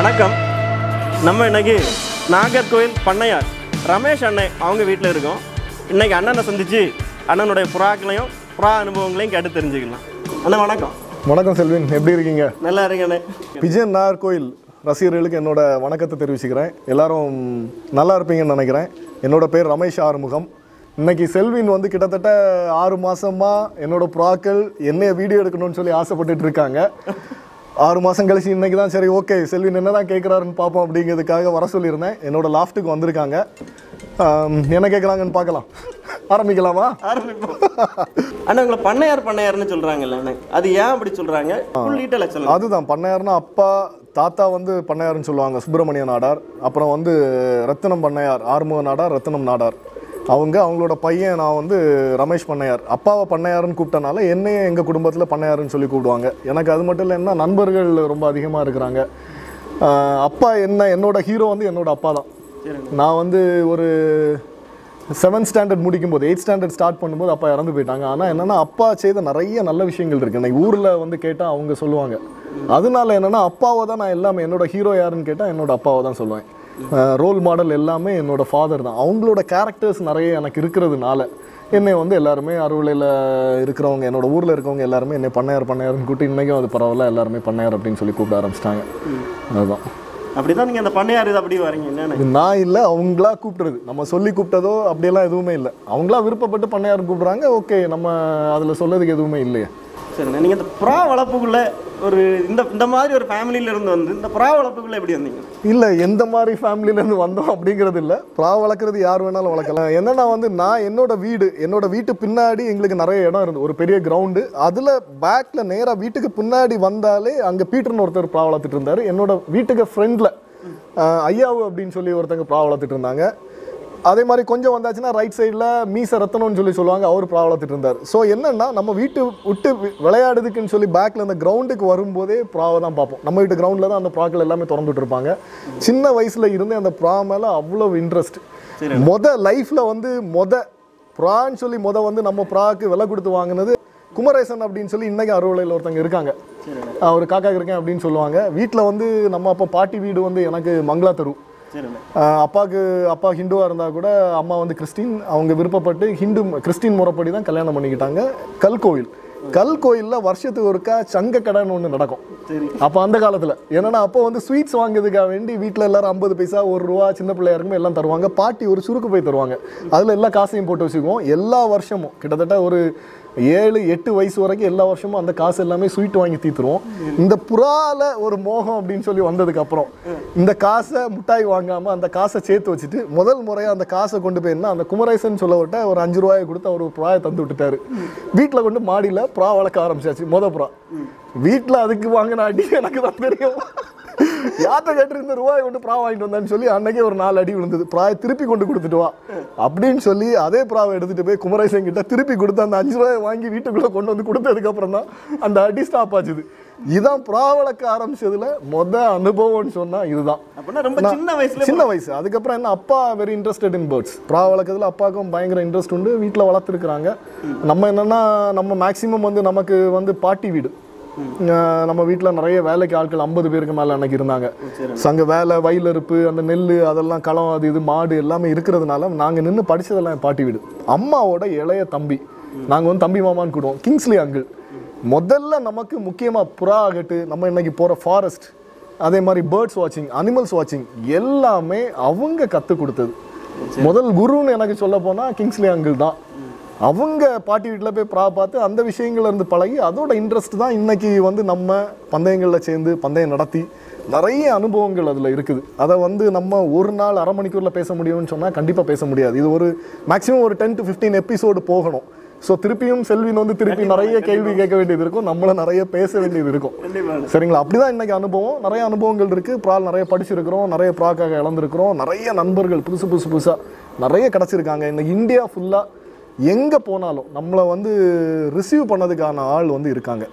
வணக்கம். நம்ம இன்னைக்கு நாகர்கோவில் பண்ணையார் ரமேஷ் அண்ணன் அவங்க வீட்டில் இருக்கோம். இன்னைக்கு அண்ணனை சந்திச்சு அண்ணனுடைய புறாக்களையும் புறா அனுபவங்களையும் கேட்டு தெரிஞ்சுக்கலாம். அண்ணா வணக்கம். வணக்கம் செல்வின், எப்படி இருக்கீங்க? நல்லா இருக்கேண்ணே. விஜயன் நாகர்கோவில் ரசிகர்களுக்கு என்னோட வணக்கத்தை தெரிவிச்சுக்கிறேன். எல்லாரும் நல்லா இருப்பீங்கன்னு நினைக்கிறேன். என்னோட பேர் ரமேஷ் ஆறுமுகம். இன்னைக்கு செல்வின் வந்து கிட்டத்தட்ட 6 மாதமாக என்னோட புறாக்கள் என்னைய வீடியோ எடுக்கணும்னு சொல்லி ஆசைப்பட்டுட்டு இருக்காங்க. 6 மாதம் கழிச்சு இன்றைக்கி தான் சரி ஓகே செல்வின் என்ன தான் கேட்குறாருன்னு பார்ப்போம் அப்படிங்கிறதுக்காக வர சொல்லியிருந்தேன். என்னோட லாஃப்ட்டுக்கு வந்திருக்காங்க. என்ன கேட்குறாங்கன்னு பார்க்கலாம். ஆரம்பிக்கலாமா? ஆரம்பிப்போம். அண்ணா உங்களை பண்ணையார்னு சொல்கிறாங்கல்ல அண்ணா, அது ஏன் அப்படி சொல்கிறாங்க? அதுதான் பண்ணையார்னா அப்பா தாத்தா வந்து பண்ணையார்னு சொல்லுவாங்க, சுப்பிரமணிய நாடார். அப்புறம் வந்து ரத்தினம் பண்ணையார், ஆறுமுக நாடார், ரத்தினம் நாடார். அவங்களோட பையன் நான் வந்து ரமேஷ் பண்ணையார். அப்பாவை பண்ணையாருன்னு கூப்பிட்டனால என்னையே எங்கள் குடும்பத்தில் பண்ணையாருன்னு சொல்லி கூப்பிடுவாங்க. எனக்கு அது மட்டும் இல்லை, என்ன நண்பர்கள் ரொம்ப அதிகமாக இருக்கிறாங்க. அப்பா என்னோட ஹீரோ வந்து என்னோட அப்பா தான். நான் வந்து ஒரு 7th ஸ்டாண்டர்ட் முடிக்கும்போது 8th ஸ்டாண்டர்ட் ஸ்டார்ட் பண்ணும்போது அப்பா இறந்து போயிட்டாங்க. ஆனால் என்னென்னா அப்பா செய்த நிறைய நல்ல விஷயங்கள் இருக்குது. இன்னைக்கு ஊரில் வந்து கேட்டால் அவங்க சொல்லுவாங்க. அதனால என்னென்னா அப்பாவை தான் நான் எல்லாமே, என்னோட ஹீரோ யாருன்னு கேட்டால் என்னோட அப்பாவை தான் சொல்லுவேன். ரோல் மாடல் எல்லாமே என்னோட ஃபாதர் தான். அவங்களோட கேரக்டர்ஸ் நிறைய எனக்கு இருக்கிறதுனால என்னை வந்து எல்லாருமே அறுவலையில் இருக்கிறவங்க, என்னோட ஊரில் இருக்கவங்க எல்லாருமே என்னை பண்ணையார்னு கூப்பிட்டு இன்றைக்கும் அது பரவாயில்ல எல்லாருமே பண்ணையார் அப்படின்னு சொல்லி கூப்பிட ஆரம்பிச்சிட்டாங்க. அதுதான். அப்படிதான் நீங்கள் அந்த பண்ணையார் இது அப்படி வரீங்க? என்ன நான் இல்லை, அவங்களா கூப்பிட்டுறது. நம்ம சொல்லி கூப்பிட்டதோ அப்படியெல்லாம் எதுவுமே இல்லை. அவங்களா விருப்பப்பட்டு பண்ணையார் கூப்பிட்றாங்க. ஓகே, நம்ம அதில் சொல்லதுக்கு எதுவுமே இல்லையே. சரிண்ணா, நீங்கள் இந்த புறா வளர்ப்புக்குள்ளே ஒரு இந்த மாதிரி ஒரு ஃபேமிலியிலேருந்து வந்து இந்த புறா வளர்ப்புக்குள்ளே எப்படி வந்தீங்க? இல்லை, எந்த மாதிரி ஃபேமிலியிலேருந்து வந்தோம் அப்படிங்கிறது இல்லை. புறா வளர்க்குறது யார் வேணாலும் வளர்க்கலாம். என்னென்னா வந்து நான் என்னோட வீட்டு பின்னாடி எங்களுக்கு நிறைய இடம் இருந்தது, ஒரு பெரிய கிரவுண்டு. அதில் பேக்கில் நேராக வீட்டுக்கு பின்னாடி வந்தாலே அங்கே பீட்டர்னு ஒருத்தர் புறா வளர்த்துட்டு இருந்தார். என்னோட வீட்டுக்கு ஃப்ரெண்டில் ஐயாவு அப்படின்னு சொல்லி ஒருத்தங்க புறா வளர்த்துட்டு இருந்தாங்க. அதே மாதிரி கொஞ்சம் வந்தாச்சுன்னா ரைட் சைடில் மீச ரத்தனம்னு சொல்லி சொல்லுவாங்க, அவர் புறா வளர்த்துட்டு இருந்தார். ஸோ என்னென்னா நம்ம வீட்டு விட்டு விளையாடுதுக்குன்னு சொல்லி பேக்கில் அந்த கிரவுண்டுக்கு வரும்போதே புறாவை தான் பார்ப்போம். நம்ம வீட்டு கிரவுண்டில் தான் அந்த புறாக்கள் எல்லாமே திறந்துட்டு இருப்பாங்க. சின்ன வயசில் இருந்தே அந்த புறா மேலே அவ்வளோ இன்ட்ரெஸ்ட். லைஃப்பில் வந்து புறான்னு சொல்லி வந்து நம்ம புறாவுக்கு விலை கொடுத்து வாங்கினது குமரேசன் அப்படின்னு சொல்லி இன்றைக்கி அறுவலையில் ஒருத்தங்க இருக்காங்க. அவர் காக்கா இருக்கேன் அப்படின்னு சொல்லுவாங்க. வீட்டில் வந்து நம்ம அப்போ பாட்டி வீடு வந்து எனக்கு மங்களா தரு. அப்பா ஹிந்துவாக இருந்தால் கூட அம்மா வந்து கிறிஸ்டின். அவங்க விருப்பப்பட்டு கிறிஸ்டின் முறைப்படி தான் கல்யாணம் பண்ணிக்கிட்டாங்க. கல்கோயிலில் வருஷத்துக்கு ஒருக்கா சங்க கடைன்னு ஒன்று நடக்கும். அப்போ அந்த காலத்தில் என்னென்னா அப்போ வந்து ஸ்வீட்ஸ் வாங்குறதுக்காக வேண்டி வீட்டில் எல்லாரும் 50 பைசா, ₹1 சின்ன பிள்ளையா இருக்குமே எல்லாம் தருவாங்க. பாட்டி ஒரு சுருக்கு போய் தருவாங்க. அதில் எல்லா காசையும் போட்டு வச்சுக்குவோம். எல்லா வருஷமும் கிட்டத்தட்ட ஒரு 7-8 வயசு வரைக்கும் எல்லா வருஷமும் அந்த காசு எல்லாமே ஸ்வீட் வாங்கி தீத்துருவோம். இந்த புறால ஒரு மோகம் அப்படின்னு சொல்லி வந்ததுக்கு அப்புறம் இந்த காசை முட்டாய் வாங்காமல் அந்த காசை சேர்த்து வச்சுட்டு முதல் முறையாக அந்த காசை கொண்டு போயிருந்தா அந்த குமரேசன் சொல்ல விட்ட ஒரு ₹5 கொடுத்து அவர் ஒரு புறாயை தந்து விட்டுட்டாரு. வீட்டில் கொண்டு மாடியில் புறா வளர்க்க ஆரம்பிச்சாச்சு. புறா வீட்டில் அதுக்கு வாங்கின அடி எனக்கு தான் தெரியும். யார்கிட்ட கேட்டு ரூபாய் கொண்டு புறா வாங்கிட்டு வந்தான்னு சொல்லி அன்னைக்கே ஒரு 4 அடி விழுந்தது. புறாயை திருப்பி கொண்டு கொடுத்துட்டு வா அப்படின்னு சொல்லி அதே புறாவை எடுத்துட்டு போய் குமரேசன் கிட்ட திருப்பி கொடுத்து அந்த ₹5 வாங்கி வீட்டுக்குள்ள கொண்டு வந்து கொடுத்ததுக்கு அப்புறம் தான் அந்த அடி ஸ்டாப் ஆச்சுது. இதான் புறா வளர்க்க ஆரம்பிச்சதுல அனுபவம்னு சொன்னா இதுதான். சின்ன வயசு. அதுக்கப்புறம் என்ன, அப்பா வெரி இன்ட்ரெஸ்டட் இன் பேர்ட்ஸ். புறா வளர்க்கறதுல அப்பாவுக்கும் பயங்கர இன்ட்ரெஸ்ட் உண்டு. வீட்டில் வளர்த்துருக்குறாங்க. நம்ம என்னன்னா நம்ம மேக்சிமம் வந்து நமக்கு வந்து பாட்டி வீடு. நம்ம வீட்டில் நிறைய வேலைக்கு ஆட்கள் 50 பேருக்கு மேலே அன்னைக்கு இருந்தாங்க. அங்கே வேலை, வயலறுப்பு, அந்த நெல், அதெல்லாம் களம், அது இது மாடு எல்லாமே இருக்கிறதுனால நாங்கள் நின்று படித்ததெல்லாம் பாட்டி வீடு. அம்மாவோட இளைய தம்பி, நாங்கள் வந்து தம்பி மாமான்னு கூடுவோம், கிங்ஸ்லி அங்கிள். முதல்ல நமக்கு முக்கியமாக புறா ஆகட்டு, நம்ம இன்னைக்கு போகிற ஃபாரஸ்ட், அதே மாதிரி பேர்ட்ஸ் வாட்சிங், அனிமல்ஸ் வாட்சிங் எல்லாமே அவங்க கற்றுக் கொடுத்தது. முதல் குருன்னு எனக்கு சொல்ல போனால் கிங்ஸ்லி அங்கிள் தான். அவங்க பாட்டி வீட்டில் போய் புறா பார்த்து அந்த விஷயங்கள்ல இருந்து பழகி அதோட இன்ட்ரெஸ்ட் தான் இன்னைக்கு வந்து நம்ம பந்தயங்களில் சேர்ந்து பந்தயம் நடத்தி நிறைய அனுபவங்கள் அதில் இருக்குது. அதை வந்து நம்ம ஒரு நாள் அரை மணிக்கூரில் பேச முடியும்னு சொன்னால் கண்டிப்பாக பேச முடியாது. இது ஒரு மேக்ஸிமம் ஒரு 10 to 15 எபிசோடு போகணும். ஸோ திருப்பியும் செல்வின் வந்து திருப்பி நிறைய கேள்வி கேட்க வேண்டியது இருக்கும், நம்மளும் நிறைய பேச வேண்டியது இருக்கும். சரிங்களா? அப்படிதான் இன்னைக்கு அனுபவம். நிறைய அனுபவங்கள் இருக்குது. புறால் நிறைய படிச்சிருக்கிறோம், நிறைய புறாக்காக இழந்திருக்கிறோம், நிறைய நண்பர்கள் புதுசாக நிறைய கிடச்சிருக்காங்க. இன்னைக்கு இந்தியா ஃபுல்லாக எங்கே போனாலும் நம்மளை வந்து ரிசீவ் பண்ணதுக்கான ஆள் வந்து இருக்காங்க.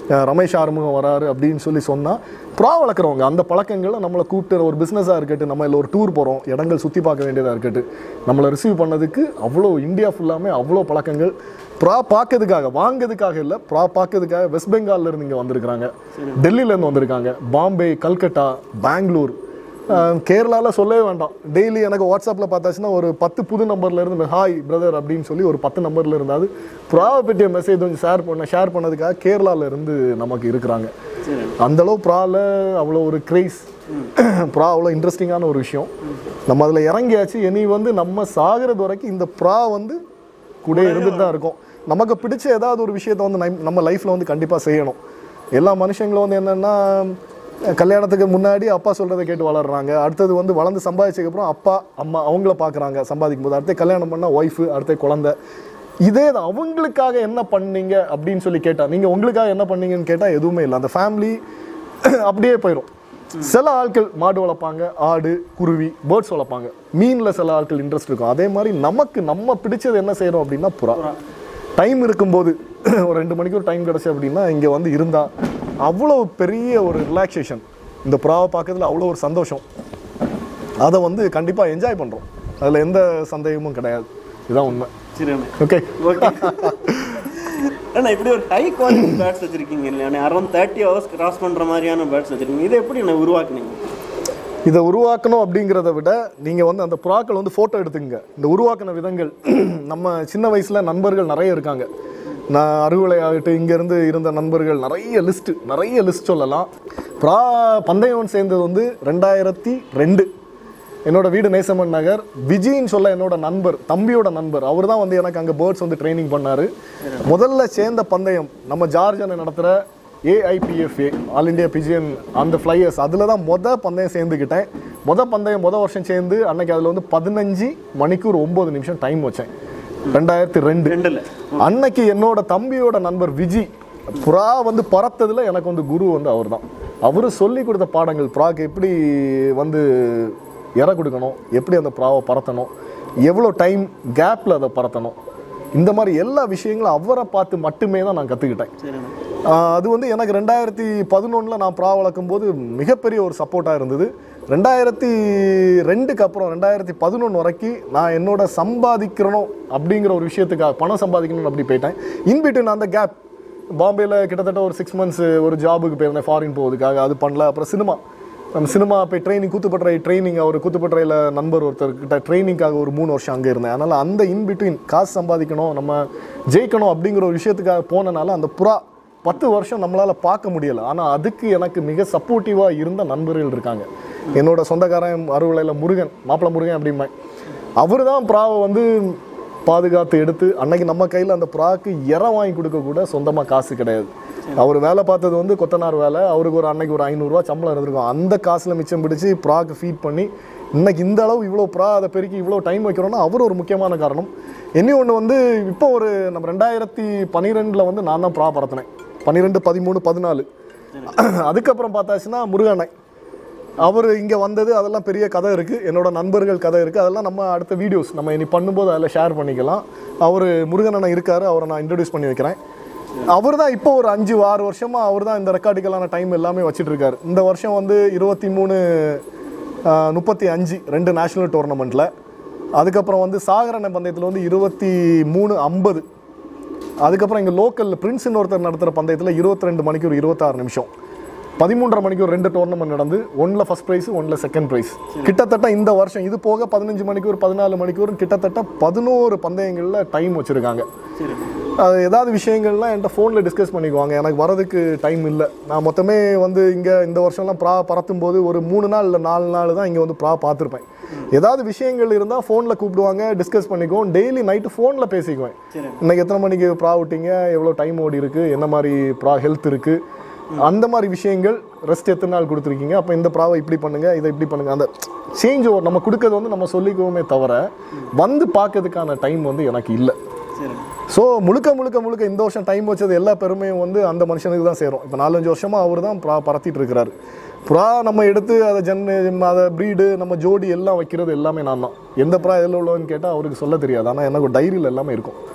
ரமேஷ் ஆறுமுகம் வராரு அப்படின்னு சொன்னால் ப்ரா வளர்க்குறவங்க அந்த பழக்கங்களை நம்மளை கூப்பிட்டு ஒரு பிஸ்னஸாக இருக்கட்டும், நம்ம இல்லை ஒரு டூர் போகிறோம், இடங்கள் சுற்றி பார்க்க வேண்டியதாக இருக்கட்டும், நம்மளை ரிசீவ் பண்ணதுக்கு அவ்வளோ இந்தியா ஃபுல்லாமே அவ்வளோ பழக்கங்கள். ப்ரா பார்க்கறதுக்காக, வாங்கிறதுக்காக இல்லை, ப்ரா பார்க்கறதுக்காக வெஸ்ட் பெங்கால்லேருந்து இங்கே வந்திருக்கிறாங்க, டெல்லியிலேருந்து வந்திருக்காங்க, பாம்பே, கல்கட்டா, பெங்களூர், கேரளாவில் சொல்லவே வேண்டாம். டெய்லி எனக்கு வாட்ஸ்அப்பில் பார்த்தாச்சுன்னா ஒரு 10 புது நம்பர்லேருந்து ஹாய் பிரதர் அப்படின்னு சொல்லி ஒரு 10 நம்பரில் இருந்தாது ப்ராவை பற்றிய மெசேஜ் கொஞ்சம் ஷேர் பண்ணதுக்காக கேரளாவிலேருந்து நமக்கு இருக்கிறாங்க. அந்தளவு ப்ராவில் அவ்வளோ ஒரு க்ரேஸ், ப்ரா அவ்வளோ இன்ட்ரெஸ்டிங்கான ஒரு விஷயம். நம்ம அதில் இறங்கியாச்சு. இனி நம்ம சாகிறது வரைக்கும் இந்த ப்ரா கூட இருந்துட்டு தான் இருக்கும். நமக்கு பிடிச்ச ஏதாவது ஒரு விஷயத்தை நம்ம லைஃப்பில் கண்டிப்பாக செய்யணும். எல்லா மனுஷங்களும் என்னென்னா கல்யாணத்துக்கு முன்னாடி அப்பா சொல்கிறத கேட்டு வளர்கிறாங்க. அடுத்தது வளர்ந்து சம்பாதிச்சதுக்கப்புறம் அப்பா அம்மா அவங்கள பார்க்குறாங்க சம்பாதிக்கும் போது. அடுத்து கல்யாணம் பண்ணால் ஒய்ஃபு, அடுத்த குழந்தை. இதே தான் அவங்களுக்காக என்ன பண்ணீங்க அப்படின்னு சொல்லி கேட்டால், நீங்கள் உங்களுக்காக என்ன பண்ணீங்கன்னு கேட்டால் எதுவுமே இல்லை. அந்த ஃபேமிலி அப்படியே போயிடும். சில ஆட்கள் மாடு வளர்ப்பாங்க, ஆடு, குருவி, பேர்ட்ஸ் வளர்ப்பாங்க, மீனில் சில ஆட்கள் இன்ட்ரெஸ்ட் இருக்கும். அதே மாதிரி நம்ம பிடிச்சது என்ன செய்கிறோம் அப்படின்னா புறா. டைம் இருக்கும்போது ஒரு 2 மணிக்கு ஒரு டைம் கிடச்சி அப்படின்னா இங்கே இருந்தால் அவ்வளோ பெரிய ஒரு ரிலாக்ஸேஷன். இந்த புறாவை பார்க்கறதுல அவ்வளோ ஒரு சந்தோஷம். அதை கண்டிப்பாக என்ஜாய் பண்ணுறோம். அதில் எந்த சந்தேகமும் கிடையாது. இதுதான் உண்மை. சரி, ஓகே ஓகே. ஆனால் இப்படி ஒரு ஹை குவாலிட்டி பேர்ட்ஸ் வச்சுருக்கீங்க இல்லையா? அரௌண்ட் 30 hours கிராஸ் பண்ணுற மாதிரியான பேர்ட்ஸ் வச்சுருக்கீங்க. இதை எப்படி உருவாக்குனீங்க? இதை உருவாக்கணும் அப்படிங்கிறத விட நீங்கள் அந்த புறாக்கள் ஃபோட்டோ எடுத்துங்க. இந்த உருவாக்கின விதங்கள் நம்ம சின்ன வயசில் நண்பர்கள் நிறைய இருக்காங்க. நான் அறுவலை ஆகிட்டு இங்கேருந்து இருந்த நண்பர்கள் நிறைய லிஸ்ட் சொல்லலாம். புறா பந்தயம் சேர்ந்தது 2002. என்னோட வீடு நேசமன் நகர். விஜயின்னு சொல்ல என்னோட நண்பர், தம்பியோட நண்பர், அவர் தான் எனக்கு அங்கே பேர்ட்ஸ் ட்ரைனிங் பண்ணார். முதல்ல சேர்ந்த பந்தயம் நம்ம ஜார்ஜனை நடத்துகிற AIPFA, ஆல் இண்டியா பிஜியன் அந்த ஃப்ளையர்ஸ், அதில் தான் பந்தயம் சேர்ந்துக்கிட்டேன். பந்தயம் வருஷம் சேர்ந்து அன்னைக்கு அதில் 15 மணிக்கூர் 9 நிமிஷம் டைம் வச்சேன். 2002 அன்னைக்கு என்னோட தம்பியோட நண்பர் விஜி புறா பறத்ததில் எனக்கு குரு அவர் தான். அவர் சொல்லி கொடுத்த பாடங்கள், புறாக்கு எப்படி இற கொடுக்கணும், எப்படி அந்த புறாவை பறத்தணும், எவ்வளோ டைம் கேப்பில் அதை பறத்தணும், இந்த மாதிரி எல்லா விஷயங்களும் அவரை பார்த்து மட்டுமே தான் நான் கற்றுக்கிட்டேன். அது எனக்கு 2011 நான் புறா வளர்க்கும் போது மிகப்பெரிய ஒரு சப்போர்ட்டாக இருந்தது. 2002க்கு அப்புறம் 2011 வரைக்கும் நான் என்னோட சம்பாதிக்கணும் அப்படிங்கிற ஒரு விஷயத்துக்காக பணம் சம்பாதிக்கணும்னு அப்படி போயிட்டேன். இன்பிட்வீன் அந்த கேப் பாம்பேயில் கிட்டத்தட்ட ஒரு 6 months ஒரு ஜாபுக்கு போயிருந்தேன் ஃபாரின் போவதுக்காக. அது பண்ணல. அப்புறம் சினிமா போய் ட்ரைனிங், கூத்துப்பட்டறை ட்ரைனிங், அவர் கூத்துப்பட்டறையில் நண்பர் ஒருத்தர்கிட்ட ட்ரைனிங்காக ஒரு 3 வருஷம் அங்கே இருந்தேன். அதனால் அந்த இன்பிட்வீன் காசு சம்பாதிக்கணும், நம்ம ஜெயிக்கணும் அப்படிங்கிற ஒரு விஷயத்துக்காக போனனால அந்த புறா 10 வருஷம் நம்மளால் பார்க்க முடியலை. ஆனால் அதுக்கு எனக்கு மிக சப்போர்ட்டிவாக இருந்த நண்பர்கள் இருக்காங்க. என்னோட சொந்தக்காரன் அறுவலையில் முருகன், மாப்பிள்ளை முருகன் அப்படிம்பேன். அவர் தான் புறாவை பாதுகாத்து எடுத்து அன்னைக்கு நம்ம கையில் அந்த புறாவுக்கு வாங்கி கொடுக்க கூட சொந்தமாக காசு கிடையாது. அவர் வேலை பார்த்தது கொத்தனார் வேலை. அவருக்கு அன்னைக்கு ஒரு 500 ரூபா சம்பளம் இருந்திருக்கும். அந்த காசில் மிச்சம் பிடிச்சி புறாவுக்கு ஃபீட் பண்ணி இன்னைக்கு இந்த அளவு இவ்வளோ புறா அதை பெருக்கி இவ்வளோ டைம் வைக்கிறோன்னா அவர் ஒரு முக்கியமான காரணம். இனி ஒன்று இப்போ ஒரு நம்ம 2012 நான் தான் புறா பறத்தினேன். 12, 13, 14. அதுக்கப்புறம் பார்த்தாச்சுன்னா முருகனை அவர் இங்கே வந்தது, அதெல்லாம் பெரிய கதை இருக்குது. என்னோட நண்பர்கள் கதை இருக்குது. அதெல்லாம் நம்ம அடுத்த வீடியோஸ் நம்ம இனி பண்ணும்போது அதில் ஷேர் பண்ணிக்கலாம். அவர் முருகன் இருக்கார், அவரை நான் இன்ட்ரடியூஸ் பண்ணி வைக்கிறேன். அவர் தான் இப்போ ஒரு 5-6 வருஷமாக அவர் தான் இந்த ரெக்கார்டுக்கெல்லான டைம் எல்லாமே வச்சுட்ருக்காரு. இந்த வருஷம் 23-35 2 நேஷ்னல் டோர்னமெண்ட்டில். அதுக்கப்புறம் சாகரண பந்தயத்தில் 23-50. அதுக்கப்புறம் இங்கே லோக்கலில் பிரின்ஸ்னு ஒருத்தர் நடத்துகிற பந்தயத்தில் 22 மணிக்கு ஒரு 26 நிமிஷம், 13:30 மணிக்கு ஒரு 2 டோர்னமெண்ட் நடந்து, 1ல் ஃபஸ்ட் ப்ரைஸ், 1ல் செகண்ட் ப்ரைஸ். கிட்டத்தட்ட இந்த வருஷம் இது போக 15 மணிக்கு ஒரு 14 மணிக்கு ஒரு கிட்டத்தட்ட 11 பந்தயங்களில் டைம் வச்சுருக்காங்க. அது ஏதாவது விஷயங்கள்லாம் என்கிட்ட ஃபோனில் டிஸ்கஸ் பண்ணிக்குவாங்க. எனக்கு வரதுக்கு டைம் இல்லை. நான் மொத்தமே இங்கே இந்த வருஷம்லாம் ப்ரா பறத்தும் போது ஒரு 3 நாள் இல்லை 4 நாள் தான் இங்கே ப்ரா பார்த்துருப்பேன். ஏதாவது விஷயங்கள் இருந்தால் ஃபோனில் கூப்பிடுவாங்க, டிஸ்கஸ் பண்ணிக்குவோம். டெய்லி நைட்டு ஃபோனில் பேசிக்குவேன். இன்னைக்கு எத்தனை மணிக்கு ப்ரா விட்டீங்க, எவ்வளோ டைம் ஓடி இருக்குது, என்ன மாதிரி ப்ரா ஹெல்த் இருக்குது, அந்த மாதிரி விஷயங்கள், ரெஸ்ட் எத்தனை நாள் கொடுத்துருக்கீங்க, அப்போ இந்த ப்ராவை இப்படி பண்ணுங்கள், இதை இப்படி பண்ணுங்கள், அந்த சேஞ்ச் ஓவர் நம்ம கொடுக்கறது நம்ம சொல்லிக்குவோமே தவிர பார்க்கறதுக்கான டைம் எனக்கு இல்லை. ஸோ முழுக்க இந்த வருஷம் டைம் வச்சது எல்லா பெருமையும் அந்த மனுஷனுக்கு தான் சேரும். இப்போ 4-5 வருஷமாக அவர் தான் ப்ரா பறத்திட்டு இருக்கிறாரு. ப்ரா நம்ம எடுத்து அதை அதை ப்ரீடு நம்ம ஜோடி எல்லாம் வைக்கிறது எல்லாமே நான் தான். எந்த ப்ரா எதில் உள்ளவன்னு கேட்டால் அவருக்கு சொல்ல தெரியாது. ஆனால் எனக்கு டைரியில் எல்லாமே இருக்கும்.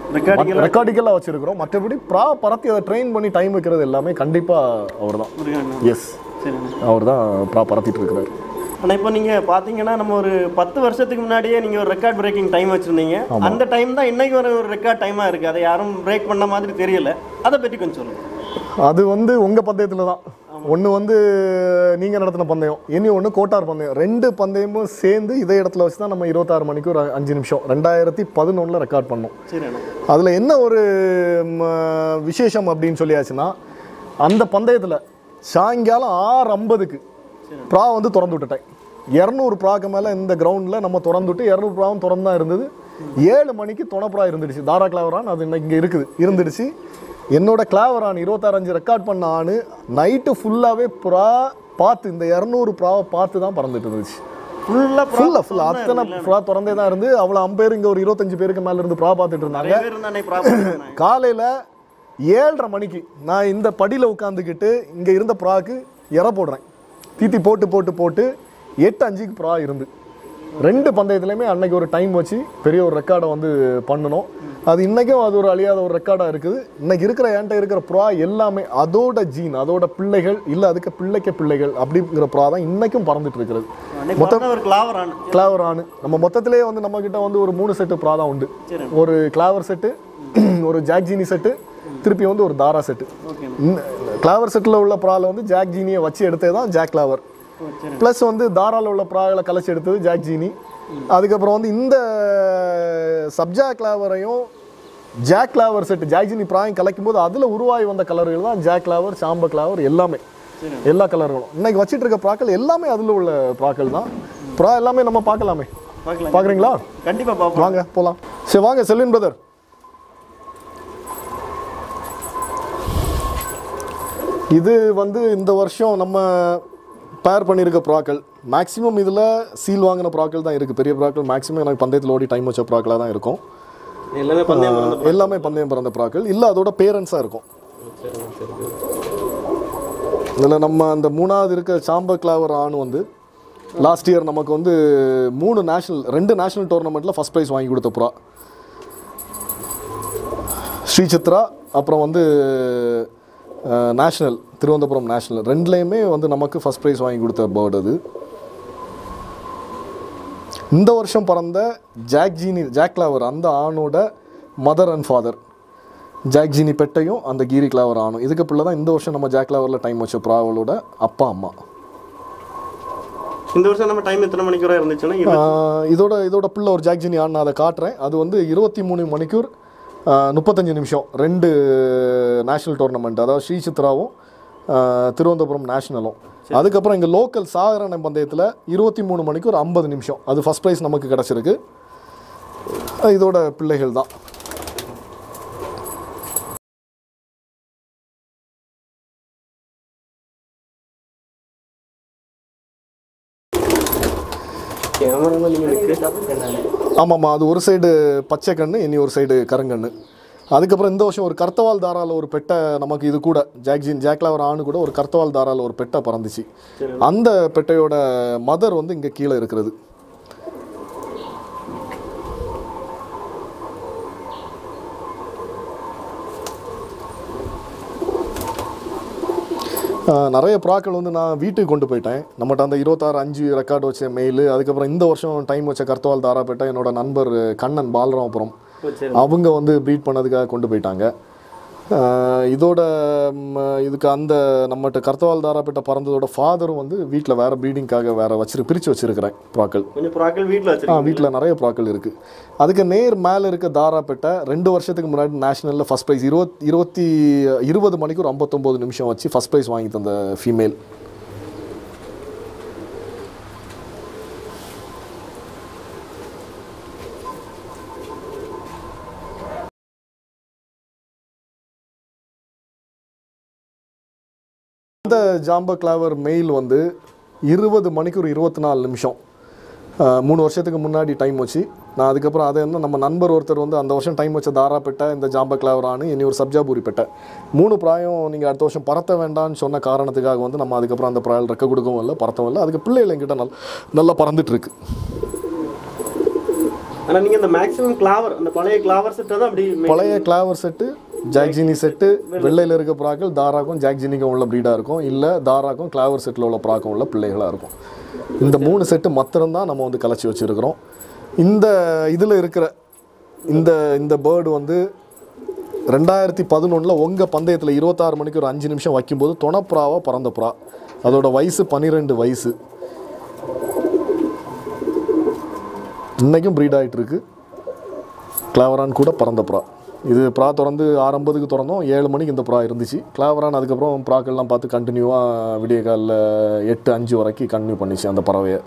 ரெக்கார்டிக்கலாக வச்சுருக்கிறோம். மற்றபடி பறத்தி அதை ட்ரெயின் பண்ணி டைம் வைக்கிறது எல்லாமே கண்டிப்பாக அவர் தான். எஸ், அவர் தான் பறத்திட்டு இருக்கிறார். ஆனால் இப்போ நீங்கள் பார்த்தீங்கன்னா நம்ம ஒரு 10 வருஷத்துக்கு முன்னாடியே நீங்கள் ஒரு ரெக்கார்ட் பிரேக்கிங் டைம் வச்சுருந்தீங்க. அந்த டைம் தான் இன்றைக்கி ஒரு ரெக்கார்ட் டைமாக இருக்குது. அதை யாரும் பிரேக் பண்ண மாதிரி தெரியல. அதை பற்றி கொஞ்சம் சொல்லுங்கள். அது வந்து உங்கள் பந்தயத்தில் தான். ஒன்று வந்து நீங்கள் நடத்தின பந்தயம், இனி ஒன்று கோட்டார் பந்தயம். 2 பந்தயமும் சேர்ந்து இதே இடத்துல வச்சு தான் நம்ம 26 மணிக்கு ஒரு 5 நிமிஷம் 2011 ரெக்கார்ட் பண்ணோம். அதில் என்ன ஒரு விசேஷம் அப்படின்னு சொல்லியாச்சுன்னா, அந்த பந்தயத்தில் சாயங்காலம் 6:50க்கு ப்ரா வந்து திறந்து விட்டுட்டேன். 200 ப்ராக்கு மேலே இந்த கிரவுண்டில் நம்ம திறந்துவிட்டு 200 ப்ராவும் திறந்து தான் இருந்தது. 7 மணிக்கு துணைப்புறா இருந்துடுச்சு. தாரா கிளாவரான் அது இன்னைக்கு இங்கே இருந்துடுச்சு. என்னோட கிளாவரான் 26 ரெக்கார்ட் பண்ண ஆணு நைட்டு ஃபுல்லாகவே ப்ரா பார்த்து இந்த 200 ப்ராவை பார்த்து தான் பறந்துட்டு இருந்துச்சு. ஃபுல்லாக அத்தனை ப்ரா திறந்தே தான் இருந்து. அவ்வளோ அம்பேர் இங்கே ஒரு 25 பேருக்கு மேலே இருந்து ப்ரா பார்த்துட்டு இருந்தாங்க. காலையில் 7:30 மணிக்கு நான் இந்த படியில் உட்காந்துக்கிட்டு இங்கே இருந்த ப்ராக்கு இற போடுறேன். தீத்தி போட்டு 8:05க்கு ப்ரா இருந்து 2 பந்தயத்துலையுமே அன்னைக்கு ஒரு டைம் வச்சு பெரிய ஒரு ரெக்கார்டை வந்து பண்ணணும். அது இன்றைக்கும் அது ஒரு அழியாத ஒரு ரெக்கார்டாக இருக்குது. இன்றைக்கி என்கிட்ட இருக்கிற ப்ரா எல்லாமே அதோட ஜீன், அதோட பிள்ளைகள், இல்லை அதுக்கு பிள்ளைகள் அப்படிங்கிற ப்ரா தான் இன்றைக்கும் பறந்துட்டு இருக்கிறது. மொத்தம் ஒரு கிளாவர் ஆணு நம்ம மொத்தத்திலே வந்து நம்மக்கிட்ட வந்து ஒரு 3 செட்டு ப்ரா தான் உண்டு. ஒரு கிளாவர் செட்டு, ஒரு ஜாக் ஜீனி செட்டு, திருப்பி வந்து ஒரு தாரா செட்டு. கிளாவர் செட்டில் உள்ள ப்ராவில் வந்து ஜாக் ஜீனியை வச்சு எடுத்தது தான் ஜாக் கிளாவர். ப்ளஸ் வந்து தாராவில் உள்ள ப்ராகளை கலைச்சி எடுத்தது ஜாக் ஜீனி. அதுக்கப்புறம் வந்து இந்த சப்ஜா கிளாவரையும் ஜாக் கிளாவர் செட்டு ஜாக் ஜீனி ப்ராயும் கலைக்கும் போது அதில் உருவாகி வந்த கலர்கள் தான் ஜாக் கிளாவர், சாம்ப கிளாவர், எல்லாமே எல்லா கலர்களும். இன்னைக்கு வச்சுட்டு இருக்க ப்ராக்கள் எல்லாமே அதில் உள்ள ப்ராக்கள் தான். ப்ரா எல்லாமே நம்ம பார்க்கலாமே, பார்க்குறீங்களா? கண்டிப்பாக வாங்க போகலாம். சரி வாங்க செல்வின் பிரதர். இது வந்து இந்த வருஷம் நம்ம பேர் பண்ணியிருக்க ப்ராக்கள் மேக்ஸிமம் இதில் சீல் வாங்கின ப்ராக்கள் தான் இருக்குது. பெரிய ப்ராக்கள் மேக்ஸிமம் எனக்கு பந்தயத்தில் ஓடி டைம் வச்ச ப்ராக்களாக தான் இருக்கும். எல்லாமே பந்தயம் பிறந்த ப்ராக்கள் இல்லை, அதோட பேரண்ட்ஸாக இருக்கும். இதில் நம்ம அந்த 3வது இருக்க சாம்ப கிளாவர் ஆணு வந்து லாஸ்ட் இயர் நமக்கு வந்து 2 நேஷனல் டோர்னமெண்ட்டில் ஃபஸ்ட் ப்ரைஸ் வாங்கி கொடுத்த ப்ரா. ஸ்ரீ சித்ரா அப்புறம் வந்து நேஷ்னல் திருவனந்தபுரம் நேஷ்னல் 2லேயுமே வந்து நமக்கு ஃபஸ்ட் ப்ரைஸ் வாங்கி கொடுத்த பேர்டு அது. இந்த வருஷம் பிறந்த ஜாக் கிளாவர் அந்த ஆணோட மதர் அண்ட் ஃபாதர் ஜாக் ஜீனி பெட்டையும் அந்த கீரி கிளாவர் ஆணும். இதுக்கு பிள்ளை தான் இந்த வருஷம் நம்ம ஜாக் கிளாவரில் டைம் வச்ச ப்ராவலோட அப்பா அம்மா. இந்த வருஷம் நம்ம டைம் எத்தனை மணிக்கூர் இருந்துச்சுன்னா இதோட பிள்ளை ஒரு ஜாக் ஜீனி ஆண், அதை காட்டுறேன். அது வந்து 23 மணிக்கூர் 35 நிமிஷம் 2 நேஷ்னல் டோர்னமெண்ட், அதாவது ஸ்ரீ சித்ராவும் திருவனந்தபுரம் நேஷ்னலும். அதுக்கப்புறம் இங்கே லோக்கல் சாகரண பந்தயத்தில் 23 மணிக்கு ஒரு 50 நிமிஷம் அது ஃபஸ்ட் ப்ரைஸ் நமக்கு கிடச்சிருக்கு. இதோட பிள்ளைகள் தான். ஆமாம்மா, அது ஒரு சைடு பச்சை கண்ணு, இனி ஒரு சைடு கருங்கண்ணு. அதுக்கப்புறம் இந்த வருஷம் ஒரு கர்த்தவால் தாராவில் ஒரு பெட்டை நமக்கு இது கூட ஜாக்லாவர் ஆணு கூட ஒரு கர்த்தவால் தாராவில் ஒரு பெட்டை பறந்துச்சு. அந்த பெட்டையோட மதர் வந்து இங்கே கீழே இருக்கிறது. நிறைய ப்ராக்கள் வந்து நான் வீட்டுக்கு கொண்டு போயிட்டேன். நம்மகிட்ட அந்த 26-5 ரெக்கார்டு வச்ச மெயில். அதுக்கப்புறம் இந்த வருஷம் டைம் வச்ச கர்த்தவால் தாரா பெட்டை என்னோட நண்பர் கண்ணன் பாலராமபுரம் அவங்க வந்து ப்ரீட் பண்ணதுக்காக கொண்டு போயிட்டாங்க. இதோட இதுக்கு அந்த நம்மகிட்ட கர்த்தவால் தாராப்பேட்டை பறந்ததோட ஃபாதரும் வந்து வீட்டில் வேறு ப்ரீடிங்காக வேறு பிரித்து வச்சுருக்கிறேன் ப்ராக்கள். வீட்டில் நிறைய ப்ராக்கள் இருக்குது. அதுக்கு நேர் மேலே இருக்க தாராப்பேட்டை 2 வருஷத்துக்கு முன்னாடி நேஷனலில் ஃபஸ்ட் ப்ரைஸ் 20 மணிக்கு ஒரு 59 நிமிஷம் வச்சு ஃபஸ்ட் ப்ரைஸ் வாங்கி தந்த ஃபீமேல். இந்த ஜாம்பா கிளாவர் மெயில் வந்து 20 மணிக்கு ஒரு 24 நிமிஷம் 3 வருஷத்துக்கு முன்னாடி டைம் வச்சு நான் அதுக்கப்புறம் அதை வந்து நம்ம நண்பர் ஒருத்தர் வந்து அந்த வருஷம் டைம் வச்ச தாராப்பேட்டை இந்த ஜாம்பா கிளாவர் ஆணு இனி ஒரு சப்ஜாபூரி பெட்டை 3 பிராயம் நீங்கள் அடுத்த வருஷம் பறத்த வேண்டான்னு சொன்ன காரணத்துக்காக வந்து நம்ம அதுக்கப்புறம் அந்த பிராயல் ரெக்க கொடுக்கவும் இல்லை, பறத்தவும் இல்லை. அதுக்கு பிள்ளைகள் என்கிட்ட நல்லா பறந்துட்டுருக்கு. ஆனால் நீங்கள் இந்த மேக்ஸிமம் கிளாவர் அந்த பழைய கிளாவர் செட்டை தான் அப்படி பழைய கிளாவர் செட்டு, ஜாக்ஜினி செட்டு, வெள்ளையில் இருக்க புறாக்கள் தாராக்கும் ஜாக்ஜினிக்கும் உள்ள ப்ரீடாக இருக்கும், இல்லை தாராக்கும் கிளாவர் செட்டில் உள்ள புறாக்கும் உள்ள பிள்ளைகளாக இருக்கும். இந்த 3 செட்டு மாத்திரம்தான் நம்ம வந்து கலைச்சி வச்சுருக்கிறோம். இந்த இதில் இருக்கிற இந்த பேர்டு வந்து 2011 உங்கள் பந்தயத்தில் 26 மணிக்கு ஒரு 5 நிமிஷம் வைக்கும்போது துணைப்புறாவாக பறந்த புறா. அதோட வயசு 12 வயசு. இன்றைக்கும் ப்ரீட் ஆகிட்டு இருக்கு. கிளாவரான் கூட பறந்த புறா. இது புறா திறந்து 6:50க்கு திறந்தோம், 7 மணிக்கு இந்த புறா இருந்துச்சு. கிளாவரான் அதுக்கப்புறம் புறாக்கள்லாம் பார்த்து கண்டினியூவாக விடிய காலில் 8:05 வரைக்கும் கண்டினியூ பண்ணிச்சு அந்த பறவையை.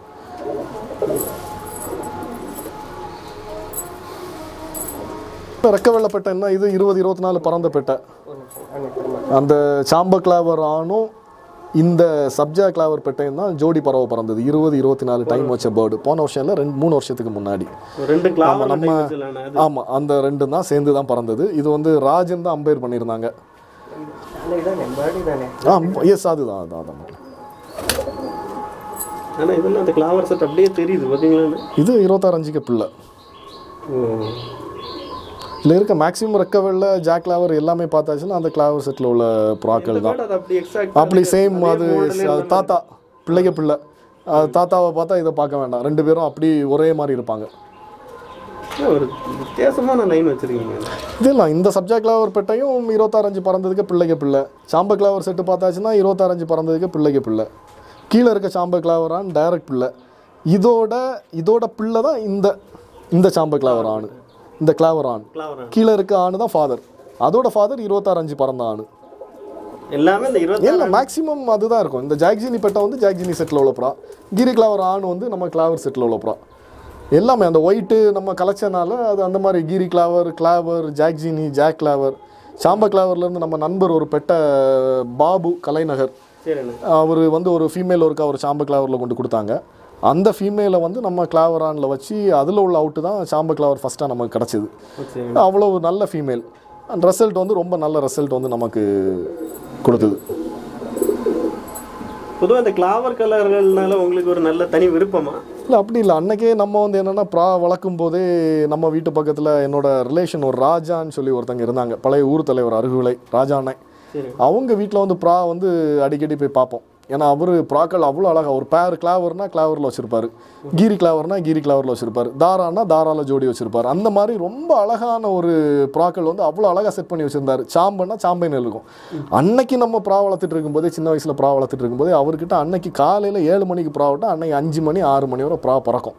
ரெக்க வெள்ளை பெட்டைன்னா இது 20-24 பறந்த பெட்டை. அந்த சாம்ப கிளாவர் ஆணும் இந்த சப்ஜா கிளாவர் பெட்டையும் தான் ஜோடி பறவை பறந்தது. 20-24 டைம் வச்ச பேர்டு. போன வருஷம் இல்லை, 3 வருஷத்துக்கு முன்னாடி. நம்ம ஆமாம், அந்த 2 தான் சேர்ந்து தான் பறந்தது. இது வந்து ராஜன் தான் அம்பையர் பண்ணியிருந்தாங்க. எஸ், அதுதான் அதான். இது 26 பிள்ளை. இதில் இருக்க மேக்ஸிமம் ரெக்க வெள்ளை ஜாக் கிளாவர் எல்லாமே பார்த்தாச்சுன்னா அந்த கிளாவர் செட்டில் உள்ள புறாக்கள் தான். அப்படி சேம் அது தாத்தா பிள்ளைக்கு பிள்ளை. தாத்தாவை பார்த்தா இதை பார்க்க வேண்டாம், 2 பேரும் அப்படி ஒரே மாதிரி இருப்பாங்க. ஒரு வித்தியாசமான லைன் வச்சுருக்கீங்க. இதெல்லாம் இந்த சப்ஜா கிளாவர் பெட்டையும் 26 பறந்ததுக்கு பிள்ளைக்கு பிள்ளை. சாம்ப கிளாவர் செட்டு பார்த்தாச்சுன்னா 26 பறந்ததுக்கு பிள்ளைக்கு பிள்ளை. கீழே இருக்க சாம்ப கிளாவரான் டைரக்ட் பிள்ளை. இதோட பிள்ளை தான் இந்த சாம்ப கிளாவர் ஆணு. இந்த கிளாவர் ஆண் கீழே இருக்க ஆணு தான் ஃபாதர். அதோட ஃபாதர் 26 பறந்த ஆணு. எல்லாமே இந்த 20 மேக்ஸிமம் அதுதான் இருக்கும். இந்த ஜாக்ஜினி பெட்டை வந்து ஜாக்ஜினி செட்டில் உள்ள புறா. கிரி கிளாவர் ஆணு வந்து நம்ம கிளாவர் செட்டில் உள்ள புறா. எல்லாமே அந்த ஒயிட்டு நம்ம கலைச்சனால அது அந்த மாதிரி கிரி கிளாவர் ஜாக்ஜினி, ஜாக் கிளாவர். சாம்ப கிளாவர்லேருந்து நம்ம நண்பர் ஒரு பெட்டை பாபு கலைநகர், அவர் வந்து ஒரு ஃபீமேல் ஒர்க்கு அவர் சாம்ப கிளாவரில் கொண்டு கொடுத்தாங்க. அந்த ஃபீமேலை வந்து நம்ம கிளாவரானில் வச்சு அதில் உள்ள அவுட்டு தான் சாம்ப கிளாவர் ஃபஸ்ட்டாக நமக்கு கிடச்சிது. அவ்வளோ நல்ல ஃபீமேல். அந்த ரிசல்ட் வந்து ரொம்ப நல்ல ரிசல்ட் வந்து நமக்கு கொடுத்தது. பொதுவாக இந்த கிளாவர் கலர்கள்னால உங்களுக்கு ஒரு நல்ல தனி விருப்பமா? இல்லை, அப்படி இல்லை. அன்றைக்கே நம்ம வந்து என்னென்னா ப்ரா வளர்க்கும் போதே நம்ம வீட்டு பக்கத்தில் என்னோட ரிலேஷன் ஒரு ராஜான்னு சொல்லி ஒருத்தங்க இருந்தாங்க, பழைய ஊர் தலைவர் அருகுவிலை ராஜாண்ணே. அவங்க வீட்டில் வந்து ப்ரா வந்து அடிக்கடி போய் பார்ப்போம். ஏன்னா அவர் ப்ராக்கள் அவ்வளோ அழகாக ஒரு பேர் கிளாவர்னா கிளாவரில் வச்சுருப்பார், கீரி கிளாவர்னா கீரி கிளாவரில் வச்சுருப்பார், தாரானா தாராவில் ஜோடி வச்சுருப்பார். அந்த மாதிரி ரொம்ப அழகான ஒரு ப்ராக்கள் வந்து அவ்வளோ அழகாக செட் பண்ணி வச்சுருந்தார். சாம்பன்னா சாம்பைன்னு இருக்கும். அன்னைக்கு நம்ம ப்ரா வளர்த்துட்டு இருக்கும்போதே, சின்ன வயசில் ப்ரா வளர்த்துட்டு இருக்கும்போதே அவர்கிட்ட அன்னைக்கு காலையில் 7 மணிக்கு ப்ரா விட்டால் அன்னைக்கு 5 மணி 6 மணி வரை ப்ரா பறக்கும்.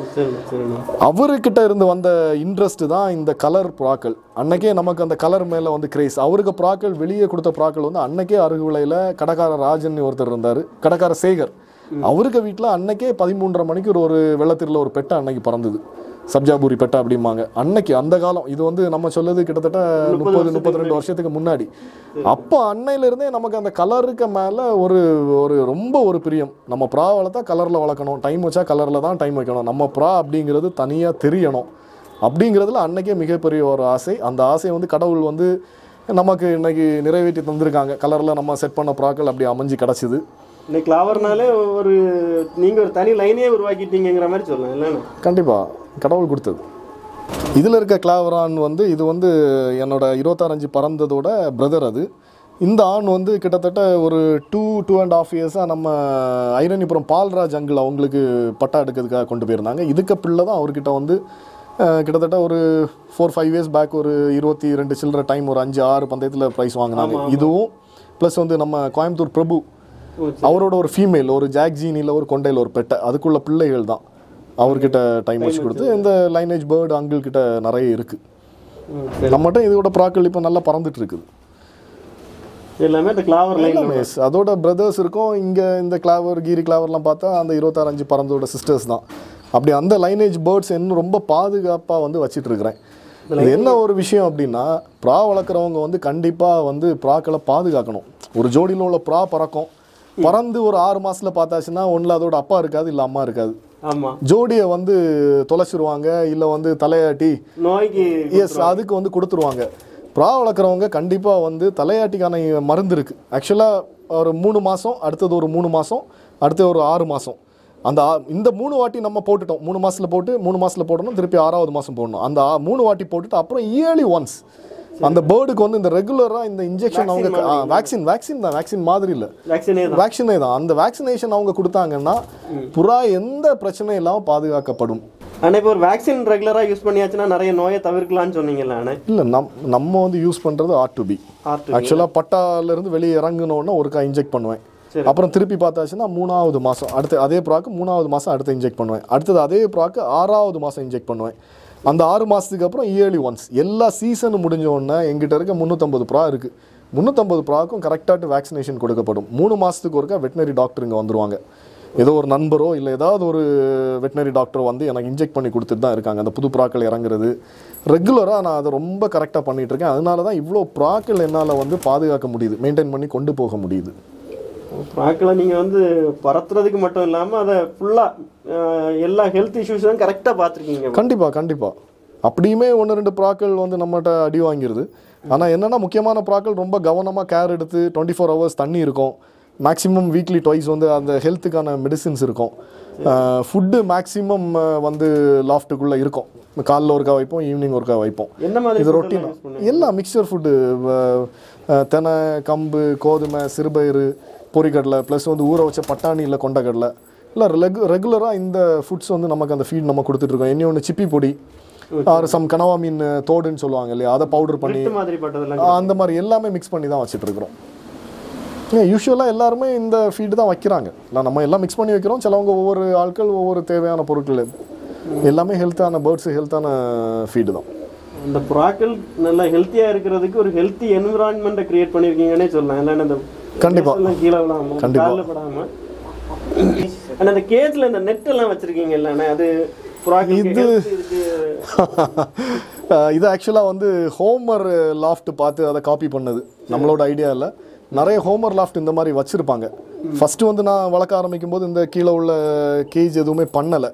அவர்கிட்ட இருந்து வந்த இன்ட்ரெஸ்ட் தான் இந்த கலர் ப்ராக்கள். அன்னைக்கே நமக்கு அந்த கலர் மேலே வந்து கிரேஸ். அவருக்கு ப்ராக்கள் வெளியே கொடுத்த ப்ராக்கள் வந்து அன்னைக்கே அருகுவிலையில் கடைக்கார ராஜன் ஒருத்தர் இருந்தார், கடைக்கார சேகர். அவருக்கு வீட்டில் அன்னைக்கே 13:30 மணிக்கு ஒரு வெள்ளத்திரில் ஒரு பெட்டை அன்னைக்கு பறந்தது, சப்ஜாபூரி பெட்டை அப்படிம்பாங்க. அன்னைக்கு அந்த காலம் இது வந்து நம்ம சொல்லுது கிட்டத்தட்ட 30-32 வருஷத்துக்கு முன்னாடி. அப்போ அன்னையிலேருந்தே நமக்கு அந்த கலருக்கு மேலே ஒரு ரொம்ப ஒரு பிரியம். நம்ம ப்ரா வளர்த்தா கலரில் வளர்க்கணும், டைம் வச்சா கலரில் தான் டைம் வைக்கணும், நம்ம ப்ரா அப்படிங்கிறது தனியாக தெரியணும் அப்படிங்கிறதுல அன்னைக்கே மிகப்பெரிய ஒரு ஆசை. அந்த ஆசையை வந்து கடவுள் வந்து நமக்கு இன்னைக்கு நிறைவேற்றி தந்திருக்காங்க. கலரில் நம்ம செட் பண்ண ப்ராக்கள் அப்படி அமைஞ்சு கிடச்சிது. இன்னைக்கு கிளாவர்னாலே நீங்கள் ஒரு தனி லைனே உருவாக்கிட்டீங்கிற மாதிரி சொல்லலாம் இல்லைன்னா? கண்டிப்பாக கடவுள் கொடுத்தது. இதில் இருக்க கிளாவரான் வந்து இது வந்து என்னோட 26 பறந்ததோட பிரதர். அது இந்த ஆண் வந்து கிட்டத்தட்ட ஒரு 2.5 இயர்ஸாக நம்ம ஐரணிபுரம் பால்ராஜ் அங்கிள் அவங்களுக்கு பட்டா எடுக்கிறதுக்காக கொண்டு போயிருந்தாங்க. இதுக்கு பிள்ளை தான் அவர்கிட்ட வந்து கிட்டத்தட்ட ஒரு 4-5 இயர்ஸ் பேக் ஒரு 22 சில்லற டைம் ஒரு 5-6 பந்தயத்தில் ப்ரைஸ் வாங்கினாங்க. இதுவும் ப்ளஸ் வந்து நம்ம கோயம்புத்தூர் பிரபு அவரோட ஒரு ஃபீமேல் ஒரு ஜாக்ஜீனியில் ஒரு கொண்டையில் ஒரு பெட்டை, அதுக்குள்ள பிள்ளைகள் தான் அவர்கிட்ட டைம் வச்சு கொடுத்து. இந்த லைனேஜ் பேர்டு அங்கிள் கிட்ட நிறைய இருக்குது. நம்மகிட்ட இதோட ப்ராக்கள் இப்போ நல்லா பறந்துட்டு இருக்குது. எல்லாமே இந்த கிளாவர் லைன் அதோட பிரதர்ஸ் இருக்கும். இங்கே இந்த கிளாவர் கீரி கிளாவர்லாம் பார்த்தா அந்த 26 பறந்தோட சிஸ்டர்ஸ் தான். அப்படி அந்த லைனேஜ் பேர்ட்ஸ் இன்னும் ரொம்ப பாதுகாப்பாக வந்து வச்சிட்டு இருக்கிறேன். இது என்ன ஒரு விஷயம் அப்படின்னா, ப்ரா வளர்க்குறவங்க வந்து கண்டிப்பாக வந்து ப்ராக்களை பாதுகாக்கணும். ஒரு ஜோடியில் உள்ள ப்ரா பறந்து ஒரு 6 மாதத்தில் பார்த்தாச்சுன்னா ஒன்றில் அதோட அப்பா இருக்காது, இல்லை அம்மா இருக்காது. ஜோடியை வந்து தொலைச்சிருவாங்க, இல்லை வந்து தலையாட்டி நோய்க்கு அதுக்கு வந்து கொடுத்துருவாங்க. ப்ரா வளர்க்குறவங்க கண்டிப்பாக வந்து தலையாட்டிக்கான மருந்து இருக்குது. ஆக்சுவலாக ஒரு 3 மாதம், அடுத்தது ஒரு 3 மாதம், அடுத்து ஒரு 6 மாதம். அந்த இந்த 3 வாட்டி நம்ம போட்டுட்டோம், 3 மாசத்துல போட்டு 3 மாசத்துல போடணும், திருப்பி 6வது மாசம் போடணும். அந்த 3 வாட்டி போட்டுட்டு அப்புறம் இயர்லி ஒன்ஸ் அந்த பேர்டுக்கு வந்து இந்த ரெகுலரா இந்த இன்ஜெக்ஷன் அவங்க வேக்சின் மாதிரி இல்ல, வேக்சினே தான். அந்த வேக்சினேஷன் அவங்க கொடுத்தாங்கன்னா புறா எந்த பிரச்சனையும் இல்லாம பாதுகாக்கப்படும். ஆனால் இப்போ ஒரு வேக்சின் ரெகுலராக யூஸ் பண்ணியாச்சுன்னா நிறைய நோயை தவிர்க்கலாம்னு சொன்னீங்கல்ல? ஆனால் இல்லை, நம்ம வந்து யூஸ் பண்ணுறது R2B. ஆக்சுவலாக பட்டாலேருந்து வெளியே இறங்கினோன்னா ஒருக்கா இன்ஜெக்ட் பண்ணுவேன். அப்புறம் திருப்பி பார்த்தாச்சுன்னா 3வது மாதம் அடுத்து அதே ப்ராக்கு 3வது மாதம் அடுத்து இன்ஜெக்ட் பண்ணுவேன். அடுத்தது அதே ப்ராக்கு 6வது மாதம் இன்ஜெக்ட் பண்ணுவேன். அந்த 6 மாதத்துக்கு அப்புறம் இயர்லி ஒன்ஸ். எல்லா சீசனும் முடிஞ்ச உடனே எங்கிட்ட இருக்க 350 ப்ரா இருக்குது. 350 ப்ராக்கும் கரெக்டாக வேக்சினேஷன் கொடுக்கப்படும். 3 மாதத்துக்கு ஒருக்கா வெட்டினரி டாக்டர் இங்கே வந்துருவாங்க. ஏதோ ஒரு நண்பரோ இல்லை ஏதாவது ஒரு வெட்டினரி டாக்டரோ வந்து எனக்கு இன்ஜெக்ட் பண்ணி கொடுத்துட்டு தான் இருக்காங்க. அந்த புது ப்ராக்கள் இறங்குறது ரெகுலராக நான் அதை ரொம்ப கரெக்டாக பண்ணிகிட்டு இருக்கேன். அதனால தான் இவ்வளோ ப்ராக்கள் என்னால் வந்து பாதுகாக்க முடியுது, மெயின்டைன் பண்ணி கொண்டு போக முடியுது. ப்ராக்களை நீங்கள் வந்து பறத்துறதுக்கு மட்டும் இல்லாமல் அதை ஃபுல்லாக எல்லா ஹெல்த் இஷ்யூஸும் கரெக்டாக பார்த்துருக்கீங்க. கண்டிப்பாக அப்படியுமே 1-2 ப்ராக்கள் வந்து நம்மகிட்ட அடி வாங்கிடுது. ஆனால் என்னென்னா முக்கியமான ப்ராக்கள் ரொம்ப கவனமாக கேர் எடுத்து 24 ஹவர்ஸ் தண்ணி இருக்கும். மேக்ஸிமம் வீக்லி ட்வைஸ் வந்து அந்த ஹெல்த்துக்கான மெடிசின்ஸ் இருக்கும். ஃபுட்டு மேக்ஸிமம் வந்து லாஃப்ட்டுக்குள்ளே இருக்கும். காலைல ஒருக்கா வைப்போம், ஈவினிங் ஒருக்கா வைப்போம். என்ன மாதிரி இது ரொட்டீன் எல்லாம் மிக்சர் ஃபுட்டு, தெனை, கம்பு, கோதுமை, சிறுபயிறு, பொரிக்கடலை, ப்ளஸ் வந்து ஊற வச்ச பட்டாணி இல்லை கொண்டக்கடலை இல்லை ரெகுலராக இந்த ஃபுட்ஸ் வந்து நமக்கு அந்த ஃபீட் நம்ம கொடுத்துட்ருக்கோம். இன்னொன்று சிப்பி பொடி, சம் கனவா மீன் தோடுன்னு சொல்லுவாங்க இல்லையா, அதை பவுடர் பண்ணி அந்த மாதிரி எல்லாமே மிக்ஸ் பண்ணி தான் வச்சுட்ருக்குறோம். யூஸ்வலாக எல்லாருமே இந்த ஃபீடு தான் வைக்கிறாங்க. நம்ம எல்லாம் மிக்ஸ் பண்ணி வைக்கிறோம். சிலவங்க ஒவ்வொரு ஆட்கள் ஒவ்வொரு தேவையான பொருட்கள் எல்லாமே ஹெல்த்தான பேர்ட்ஸு, ஹெல்த்தான ஃபீடு தான். அந்த புறாக்கள் நல்லா ஹெல்த்தியாக இருக்கிறதுக்கு ஒரு ஹெல்த்தி என்விரான்மெண்ட்டை க்ரியேட் பண்ணியிருக்கீங்கன்னே சொல்லலாம். இல்லைன்னா இந்த கண்டிப்பாக கீழே விடாமல் காலில் படாமல். ஆனால் அந்த கேஜில் இந்த நெட் எல்லாம் வச்சுருக்கீங்க இல்லைண்ணே, அது இது ஆக்சுவலாக வந்து ஹோமர் லாஃப்ட் பார்த்து அதை காப்பி பண்ணது நம்மளோட ஐடியா இல்லை. நிறைய ஹோமர் லாஃப்ட் இந்த மாதிரி வச்சுருப்பாங்க. ஃபஸ்ட்டு வந்து நான் வளர்க்க ஆரம்பிக்கும் போது இந்த கீழே உள்ள கேஜ் எதுவுமே பண்ணலை,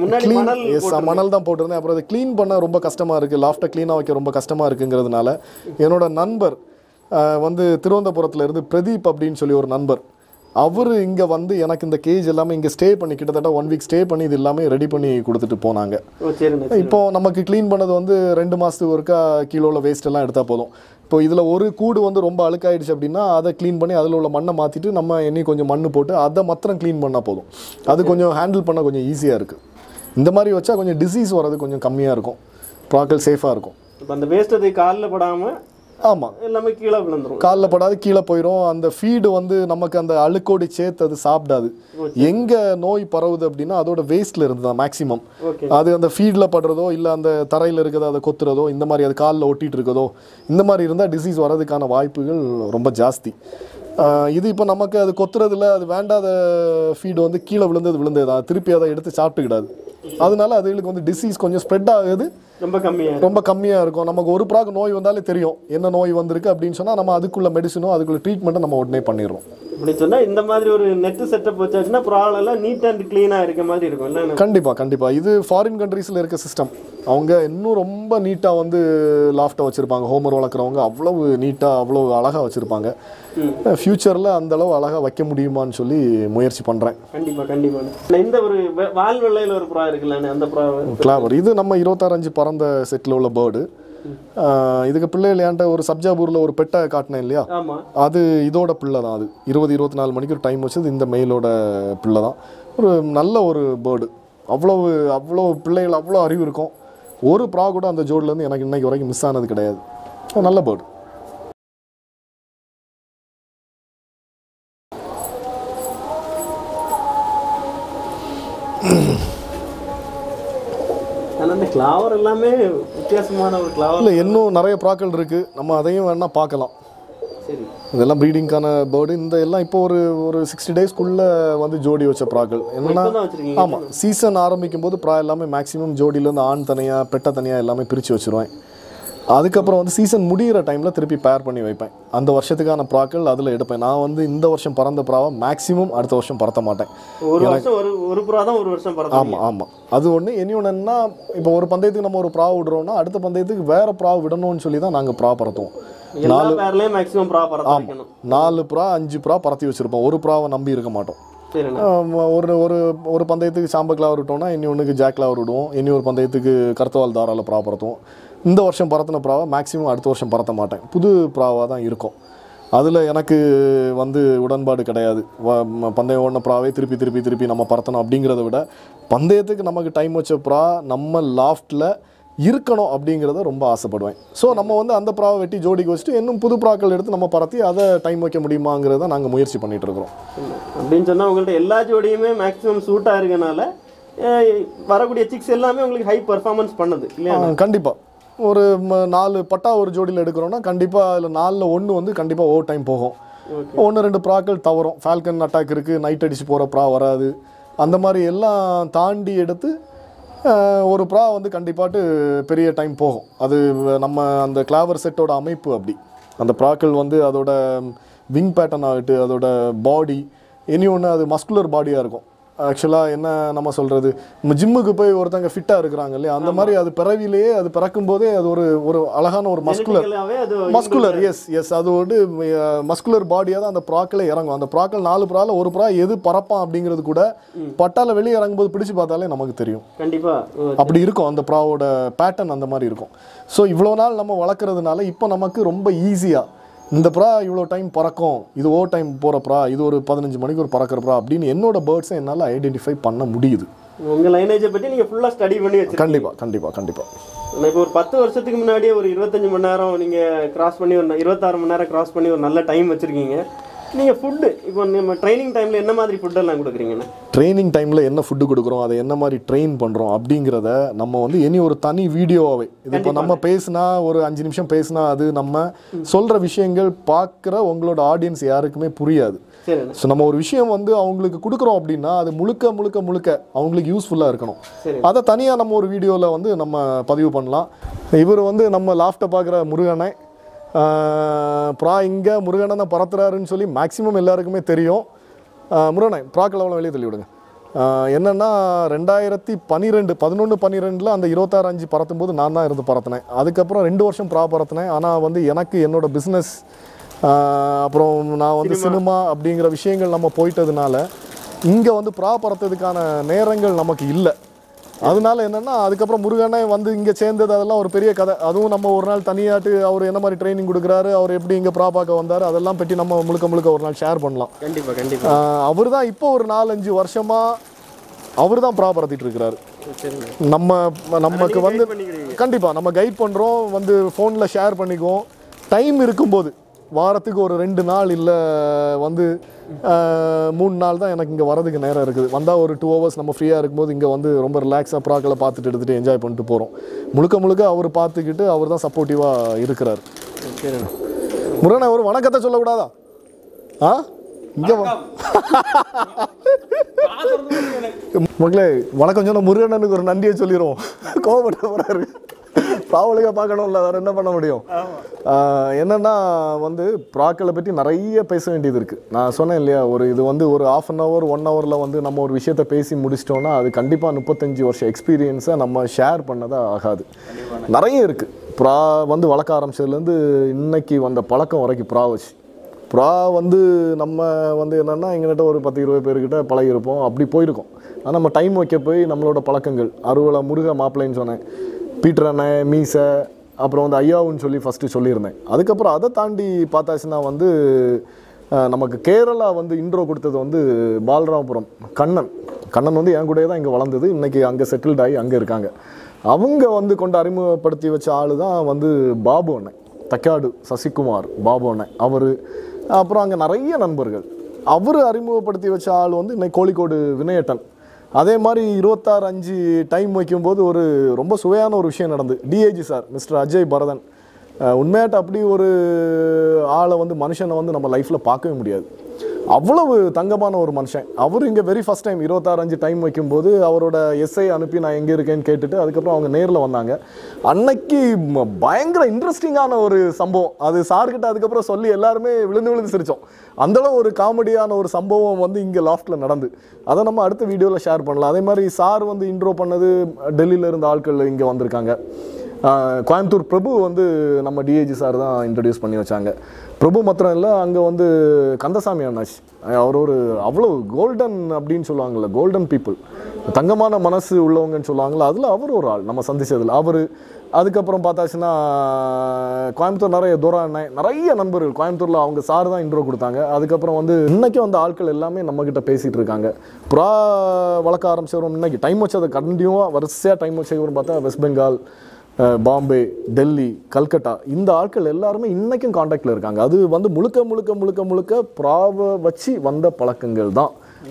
மணல் தான் போட்டிருந்தேன். அப்புறம் அதை க்ளீன் பண்ண ரொம்ப கஷ்டமாக இருக்குது, லாஃப்ட்டை க்ளீனாக வைக்க ரொம்ப கஷ்டமாக இருக்குங்கிறதுனால என்னோட நண்பர் வந்து திருவனந்தபுரத்தில் இருந்து பிரதீப் அப்படின்னு சொல்லி ஒரு நண்பர், அவர் இங்கே வந்து எனக்கு இந்த கேஜ் எல்லாமே இங்கே ஸ்டே பண்ணி கிட்டத்தட்ட 1 வீக் ஸ்டே பண்ணி இது எல்லாமே ரெடி பண்ணி கொடுத்துட்டு போனாங்க. இப்போ நமக்கு க்ளீன் பண்ணது வந்து 2 மாதத்துக்கு ஒருக்கா கீழே உள்ள வேஸ்ட் எல்லாம் எடுத்தால் போதும். இப்போ இதில் ஒரு கூடு வந்து ரொம்ப அழுக்காயிடுச்சு அப்படின்னா அதை க்ளீன் பண்ணி அதில் உள்ள மண்ணை மாற்றிட்டு நம்ம இன்னும் கொஞ்சம் மண் போட்டு அதை மாத்திரம் க்ளீன் பண்ணால் போதும். அது கொஞ்சம் ஹேண்டில் பண்ண கொஞ்சம் ஈஸியாக இருக்குது. இந்த மாதிரி வச்சா கொஞ்சம் டிசீஸ் வர்றது கொஞ்சம் கம்மியாக இருக்கும், ப்ராக்கள் சேஃபாக இருக்கும். இப்போ அந்த வேஸ்ட் அது காலில் படாமல் ஆமாம் எல்லாமே கீழே விழுந்துரும், காலில் படாது கீழே போயிடும். அந்த ஃபீடு வந்து நமக்கு அந்த அழுக்கோடி சேர்த்து அது சாப்பிடாது. எங்கே நோய் பரவுது அப்படின்னா அதோட வேஸ்ட்டில் இருந்து தான் மேக்ஸிமம். அது அந்த ஃபீடில் படுறதோ இல்லை அந்த தரையில் இருக்கிறதோ அதை கொத்துறதோ இந்த மாதிரி அது காலில் ஒட்டிகிட்டு இருக்கிறதோ இந்த மாதிரி இருந்தால் டிசீஸ் வர்றதுக்கான வாய்ப்புகள் ரொம்ப ஜாஸ்தி. இது இப்போ நமக்கு அது கொத்துறதில்ல, அது வேண்டாத ஃபீடு வந்து கீழே விழுந்தது தான், திருப்பி அதை எடுத்து சாப்பிட்டுக்கிடாது. அதனால அதுகளுக்கு வந்து டிசீஸ் கொஞ்சம் ஸ்ப்ரெட் ஆகுது, ரொம்ப கம்மியாக இருக்கும். நமக்கு ஒரு ப்ராக் நோய் வந்தாலே தெரியும் என்ன நோய் வந்திருக்கு அப்படின்னு சொன்னால் நம்ம அதுக்குள்ள மெடிசனோ அதுக்குள்ள ட்ரீட்மெண்ட்டை நம்ம உடனே பண்ணிடுறோம். அப்படி சொன்னால் இந்த மாதிரி ஒரு நெட்டு செட்டப் வச்சாச்சுன்னா ப்ராப்ளம் எல்லாம் நீட் அண்ட் க்ளீனாக இருக்க மாதிரி இருக்கும் இல்லை? கண்டிப்பாக இது ஃபாரின் கண்ட்ரீஸில் இருக்க சிஸ்டம். அவங்க இன்னும் ரொம்ப நீட்டாக வந்து லாஃப்ட்டை வச்சுருப்பாங்க. ஹோமர் வளர்க்குறவங்க அவ்வளவு நீட்டாக அவ்வளோ அழகாக வச்சுருப்பாங்க. ஃப்யூச்சரில் அந்தளவு அழகாக வைக்க முடியுமான்னு சொல்லி முயற்சி பண்ணுறேன். கண்டிப்பாக இந்த ஒரு வால் வெள்ளையில் ஒரு ப்ரா இருக்குல்ல, அந்த ப்ரா கிளாவர் இது நம்ம 26 பறந்த செட்டில் உள்ள பேர்டு. இதுக்கு பிள்ளைகள் ஏன்ட்ட ஒரு சப்ஜாபூரில் ஒரு பெட்டை காட்டினேன் இல்லையா, அது இதோட பிள்ளை தான். அது 20-24 மணிக்கு ஒரு டைம் வச்சது இந்த மெயிலோட பிள்ளை தான். ஒரு நல்ல ஒரு பேர்டு, அவ்வளோ பிள்ளைகள் அவ்வளோ அறிவு இருக்கும். ஒரு ப்ரா கூட அந்த ஜோடிலேருந்து எனக்கு இன்னைக்கு வரைக்கும் மிஸ் ஆனது கிடையாது. நல்ல பேர்டு. அந்த கிளாவர் எல்லாமே வித்தியாசமான ஒரு கிளாவர் இல்லை, இன்னும் நிறைய ப்ராக்கள் இருக்குது, நம்ம அதையும் வேணால் பார்க்கலாம். சரி, இதெல்லாம் பேர்டு. இந்த எல்லாம் இப்போ ஒரு 60 டேஸ்க்குள்ளே வந்து ஜோடி வச்ச ப்ராக்கள். என்னென்னா ஆமாம், சீசன் ஆரம்பிக்கும் போது ப்ரா எல்லாமே மேக்ஸிமம் ஜோடியிலேருந்து ஆண் தனியாக பெட்டை தனியாக எல்லாமே பிரித்து வச்சுருவேன். அதுக்கப்புறம் வந்து சீசன் முடிகிற டைமில் திருப்பி பேர் பண்ணி வைப்பேன். அந்த வருஷத்துக்கான ப்ராக்கள் அதில் எடுப்பேன். நான் வந்து இந்த வருஷம் பறந்த ப்ராவை மேக்ஸிமம் அடுத்த வருஷம் பறத்த மாட்டேன். ஆமாம், அது ஒன்று. இன்னொன்று என்ன, இப்போ ஒரு பந்தயத்துக்கு நம்ம ஒரு ப்ரா விடுறோம்னா அடுத்த பந்தயத்துக்கு வேறு ப்ரா விடணும்னு சொல்லி தான் நாங்கள் ப்ரா பறத்துவோம். 4 ப்ரா 5 ப்ரா பறத்தி வச்சுருப்போம். ஒரு ப்ராவை நம்பி இருக்க மாட்டோம். ஒரு ஒரு ஒரு பந்தயத்துக்கு சாம்பக்லாவர் விட்டோம்னா இனி ஒன்றுக்கு ஜாக்லாவர் விடுவோம், இனி ஒரு பந்தயத்துக்கு கருத்தவால் தாராள ப்ரா பறத்துவோம். இந்த வருஷம் பறத்தின ப்ராவை மேக்ஸிமம் அடுத்த வருஷம் பறத்த மாட்டேன், புது ப்ராவாக தான் இருக்கும். அதில் எனக்கு வந்து உடன்பாடு கிடையாது. பந்தயம் ஓடின ப்ராவே திருப்பி திருப்பி திருப்பி நம்ம பறத்தணும் அப்படிங்கிறத விட பந்தயத்துக்கு நமக்கு டைம் வச்ச ப்ரா நம்ம லாஃப்டில் இருக்கணும் அப்படிங்கிறத ரொம்ப ஆசைப்படுவேன். ஸோ நம்ம வந்து அந்த ப்ராவை வெட்டி ஜோடிக்கு வச்சுட்டு இன்னும் புது ப்ராக்கள் எடுத்து நம்ம பறத்தி அதை டைம் வைக்க முடியுமாங்கிறத நாங்கள் முயற்சி பண்ணிகிட்டு இருக்கிறோம். அப்படின்னு சொன்னால் உங்கள்கிட்ட எல்லா ஜோடியுமே மேக்ஸிமம் சூட்டாக இருக்கனால வரக்கூடிய சிக்ஸ் எல்லாமே உங்களுக்கு ஹை பர்ஃபார்மன்ஸ் பண்ணுது இல்லையா? கண்டிப்பாக ஒரு 4 பட்டா ஒரு ஜோடியில் எடுக்கிறோன்னா கண்டிப்பாக அதில் 4ல் 1 வந்து கண்டிப்பாக ஓவர் டைம் போகும். 1-2 ப்ராக்கள் தவறும். ஃபால்கன் அட்டாக் இருக்குது, நைட் அடிச்சு போகிற ப்ரா வராது. அந்த மாதிரி எல்லாம் தாண்டி எடுத்து ஒரு ப்ரா வந்து கண்டிப்பாட்டு பெரிய டைம் போகும். அது நம்ம அந்த கிளாவர் செட்டோட அமைப்பு அப்படி. அந்த ப்ராக்கள் வந்து அதோட விங் பேட்டர்ன் ஆகிட்டு அதோட பாடி இனி ஒன்று அது மஸ்குலர் பாடியாக இருக்கும். ஆக்சுவலாக என்ன நம்ம சொல்கிறது, நம்ம ஜிம்முக்கு போய் ஒருத்தங்க ஃபிட்டாக இருக்கிறாங்க இல்லையா, அந்த மாதிரி அது பிறவிலேயே அது பிறக்கும் போதே அது ஒரு அழகான ஒரு மஸ்குலர் எஸ் அது ஒரு மஸ்குலர் பாடியாக தான் அந்த ப்ராக்களே இறங்கும். அந்த ப்ராக்கள் 4 ப்ராவில் ஒரு ப்ரா எது பறப்பான் அப்படிங்கிறது கூட பட்டால வெளியே இறங்கும்போது பிடிச்சு பார்த்தாலே நமக்கு தெரியும். கண்டிப்பாக அப்படி இருக்கும், அந்த ப்ராவோட பேட்டர்ன் அந்த மாதிரி இருக்கும். ஸோ இவ்வளோ நாள் நம்ம வளர்க்குறதுனால இப்போ நமக்கு ரொம்ப ஈஸியாக இந்த ப்ரா இவ்வளோ டைம் பறக்கும், இது ஓவர் டைம் போகிற ப்ரா, இது ஒரு 15 மணிக்கு ஒரு பறக்கிற ப்ரா அப்படின்னு என்னோட பேர்ட்ஸை என்னால் ஐடென்டிஃபை பண்ண முடியுது. உங்கள் லைனேஜை பற்றி நீங்கள் ஃபுல்லாக ஸ்டடி பண்ணி வச்சு கண்டிப்பாக இப்போ ஒரு 10 வருஷத்துக்கு முன்னாடியே ஒரு 25 மணி நேரம் நீங்கள் கிராஸ் பண்ணி ஒரு 26 மணி நேரம் கிராஸ் பண்ணி ஒரு நல்ல டைம் வச்சுருக்கீங்க. நீங்கள் ஃபுட்டு இப்போ நம்ம ட்ரைனிங் டைமில் என்ன மாதிரி ஃபுட்டெல்லாம் கொடுக்குறீங்கண்ணா? ட்ரைனிங் டைமில் என்ன ஃபுட்டு கொடுக்குறோம், அதை என்ன மாதிரி ட்ரெயின் பண்ணுறோம் அப்படிங்கிறத நம்ம வந்து இனி ஒரு தனி வீடியோவாகவே, இது இப்போ நம்ம பேசினா ஒரு 5 நிமிஷம் பேசினா அது நம்ம சொல்கிற விஷயங்கள் பார்க்குற உங்களோட ஆடியன்ஸ் யாருக்குமே புரியாது. ஸோ நம்ம ஒரு விஷயம் வந்து அவங்களுக்கு கொடுக்குறோம் அப்படின்னா அது முழுக்க முழுக்க முழுக்க அவங்களுக்கு யூஸ்ஃபுல்லாக இருக்கணும். அதை தனியாக நம்ம ஒரு வீடியோவில் வந்து நம்ம பதிவு பண்ணலாம். இவர் வந்து நம்ம லாஃப்ட்டை பார்க்குற முருகனை ப்ரா இங்கே முருகனை பறத்துறாருன்னு சொல்லி மேக்ஸிமம் எல்லாருக்குமே தெரியும். முருகனை ப்ராக்கள் அவ்வளோ வெளியே தள்ளி விடுங்க. என்னென்னா 2011-12 அந்த 26-5 பறத்தும் போது நான் தான் இருந்து பறத்தினேன். அதுக்கப்புறம் 2 வருஷம் ப்ரா பறத்தினேன். ஆனால் வந்து எனக்கு என்னோடய பிஸ்னஸ் அப்புறம் நான் வந்து சினிமா அப்படிங்கிற விஷயங்கள் நம்ம போயிட்டதுனால இங்கே வந்து ப்ரா பறத்ததுக்கான நேரங்கள் நமக்கு இல்லை. அதனால என்னென்னா அதுக்கப்புறம் முருகனை வந்து இங்கே சேர்ந்தது அதெல்லாம் ஒரு பெரிய கதை. அதுவும் நம்ம ஒரு நாள் தனியாட்டு அவர் என்ன மாதிரி ட்ரைனிங் கொடுக்குறாரு, அவர் எப்படி இங்கே ப்ரா பார்க்க வந்தார், அதெல்லாம் பற்றி நம்ம முழுக்க ஒரு நாள் ஷேர் பண்ணலாம். கண்டிப்பாக அவர் தான் இப்போ ஒரு 4-5 வருஷமாக அவர் தான் ப்ரா பறத்திட்டு இருக்கிறாரு. நமக்கு வந்து கண்டிப்பாக நம்ம கைட் பண்ணுறோம், வந்து ஃபோனில் ஷேர் பண்ணிக்குவோம். டைம் இருக்கும்போது வாரத்துக்கு ஒரு 2 நாள் இல்லை வந்து 3 நாள் தான் எனக்கு இங்கே வரதுக்கு நேரம் இருக்குது. வந்தால் ஒரு 2 ஹவர்ஸ் நம்ம ஃப்ரீயாக இருக்கும்போது இங்கே வந்து ரொம்ப ரிலாக்ஸாக ப்ராக்களை பார்த்துட்டு எடுத்துகிட்டு என்ஜாய் பண்ணிட்டு போகிறோம். முழுக்க அவர் பார்த்துக்கிட்டு அவர் தான் சப்போர்ட்டிவாக இருக்கிறார். முருகனை ஒரு வணக்கத்தை சொல்லக்கூடாதா? இங்கே மக்களே வணக்கம் சொன்ன முருகனுக்கு ஒரு நன்றியை சொல்லிடுவோம். கோவப்பட போகிறாரு, பாவலுக்காக பார்க்கணும்ல, வேறு என்ன பண்ண முடியும்? என்னென்னா வந்து ப்ராக்களை பற்றி நிறைய பேச வேண்டியது இருக்குது. நான் சொன்னேன் இல்லையா, இது வந்து ஒரு 1/2 hour 1 hourல வந்து நம்ம ஒரு விஷயத்தை பேசி முடிச்சிட்டோன்னா அது கண்டிப்பாக 35 வருஷம் எக்ஸ்பீரியன்ஸை நம்ம ஷேர் பண்ணதாக ஆகாது. நிறைய இருக்குது. ப்ரா வந்து வளர்க்க ஆரம்பிச்சதுலேருந்து இன்னைக்கு வந்த பழக்கம் வரைக்கும் ப்ரா வந்து நம்ம வந்து என்னென்னா எங்கள்கிட்ட ஒரு 10-20 பேர்கிட்ட பழகிருப்போம், அப்படி போயிருக்கோம். ஆனால் நம்ம டைம் வைக்க போய் நம்மளோட பழக்கங்கள் அறுவலை முருக மாப்பிள்ளைன்னு சொன்னேன், பீட்டர் அண்ணன் மீசை, அப்புறம் வந்து ஐயாவுன்னு சொல்லி ஃபஸ்ட்டு சொல்லியிருந்தேன். அதுக்கப்புறம் அதை தாண்டி பார்த்தாச்சுன்னா வந்து நமக்கு கேரளா வந்து இன்ட்ரோ கொடுத்தது வந்து பாலராமபுரம் கண்ணன் வந்து என் கூடயே தான் இங்கே வளர்ந்தது. இன்றைக்கி அங்கே செட்டில்ட் ஆகி அங்கே இருக்காங்க. அவங்க வந்து கொண்டு அறிமுகப்படுத்தி வச்ச ஆள் தான் வந்து பாபு அண்ணன், தக்காடு சசிகுமார் பாபு அண்ணன். அவர் அப்புறம் அங்கே நிறைய நண்பர்கள். அவர் அறிமுகப்படுத்தி வச்ச ஆள் வந்து இன்னைக்கு கோழிக்கோடு வினயட்டன். அதே மாதிரி 26-5 டைம் வைக்கும்போது ஒரு ரொம்ப சுவையான ஒரு விஷயம் நடந்து. DIG sir mister Ajay Bharathan உண்மையாட்ட அப்படி ஒரு ஆளை வந்து மனுஷனை வந்து நம்ம லைஃப்பில் பார்க்கவே முடியாது. அவ்வளவு தங்கமான ஒரு மனுஷன். அவர் இங்கே வெரி ஃபஸ்ட் டைம் 26-5 டைம் வைக்கும்போது அவரோட எஸ்ஐ அனுப்பி நான் எங்கே இருக்கேன்னு கேட்டுட்டு அதுக்கப்புறம் அவங்க நேரில் வந்தாங்க. அன்னைக்கு பயங்கர இன்ட்ரெஸ்டிங்கான ஒரு சம்பவம் அது சார்கிட்ட அதுக்கப்புறம் சொல்லி எல்லாருமே விழுந்து சிரித்தோம். அந்தளவு ஒரு காமெடியான ஒரு சம்பவம் வந்து இங்கே லாஃப்டில் நடந்து, அதை நம்ம அடுத்த வீடியோவில் ஷேர் பண்ணலாம். அதே மாதிரி சார் வந்து இன்ட்ரோ பண்ணது டெல்லியில் இருந்த ஆட்கள் இங்கே வந்திருக்காங்க. கோயம்புத்தூர் பிரபு வந்து நம்ம டிஏஜி சார் தான் இன்ட்ரடியூஸ் பண்ணி வச்சாங்க. பிரபு மாத்திரம் இல்லை, அங்கே வந்து கந்தசாமி அண்ணாச்சி, அவர் ஒரு அவ்வளோ கோல்டன் அப்படின்னு சொல்லுவாங்கள்ல, கோல்டன் பீப்புள், தங்கமான மனசு உள்ளவங்கன்னு சொல்லுவாங்கள்ல, அதில் அவர் ஒரு ஆள் நம்ம சந்திச்சதில். அவர் அதுக்கப்புறம் பார்த்தாச்சுன்னா கோயம்புத்தூர் நிறைய நண்பர்கள் கோயம்புத்தூரில் அவங்க சார் தான் இன்ட்ரோ கொடுத்தாங்க. அதுக்கப்புறம் வந்து இன்றைக்கி வந்து ஆட்கள் எல்லாமே நம்மக்கிட்ட பேசிகிட்டு இருக்காங்க. புறா வளர்க்க ஆரம்பிச்சவரும் இன்னைக்கு டைம் வச்சதை கண்டினியூவாக வரிசையாக டைம் வச்சவரும் பார்த்தா வெஸ்ட் பெங்கால், பாம்பே, டெல்லி, கல்கட்டா, இந்த ஆட்கள் எல்லாருமே இன்றைக்கும் காண்டாக்டில் இருக்காங்க. அது வந்து முழுக்க முழுக்க முழுக்க முழுக்க புறாவை வச்சு வந்த பழக்கங்கள் தான்.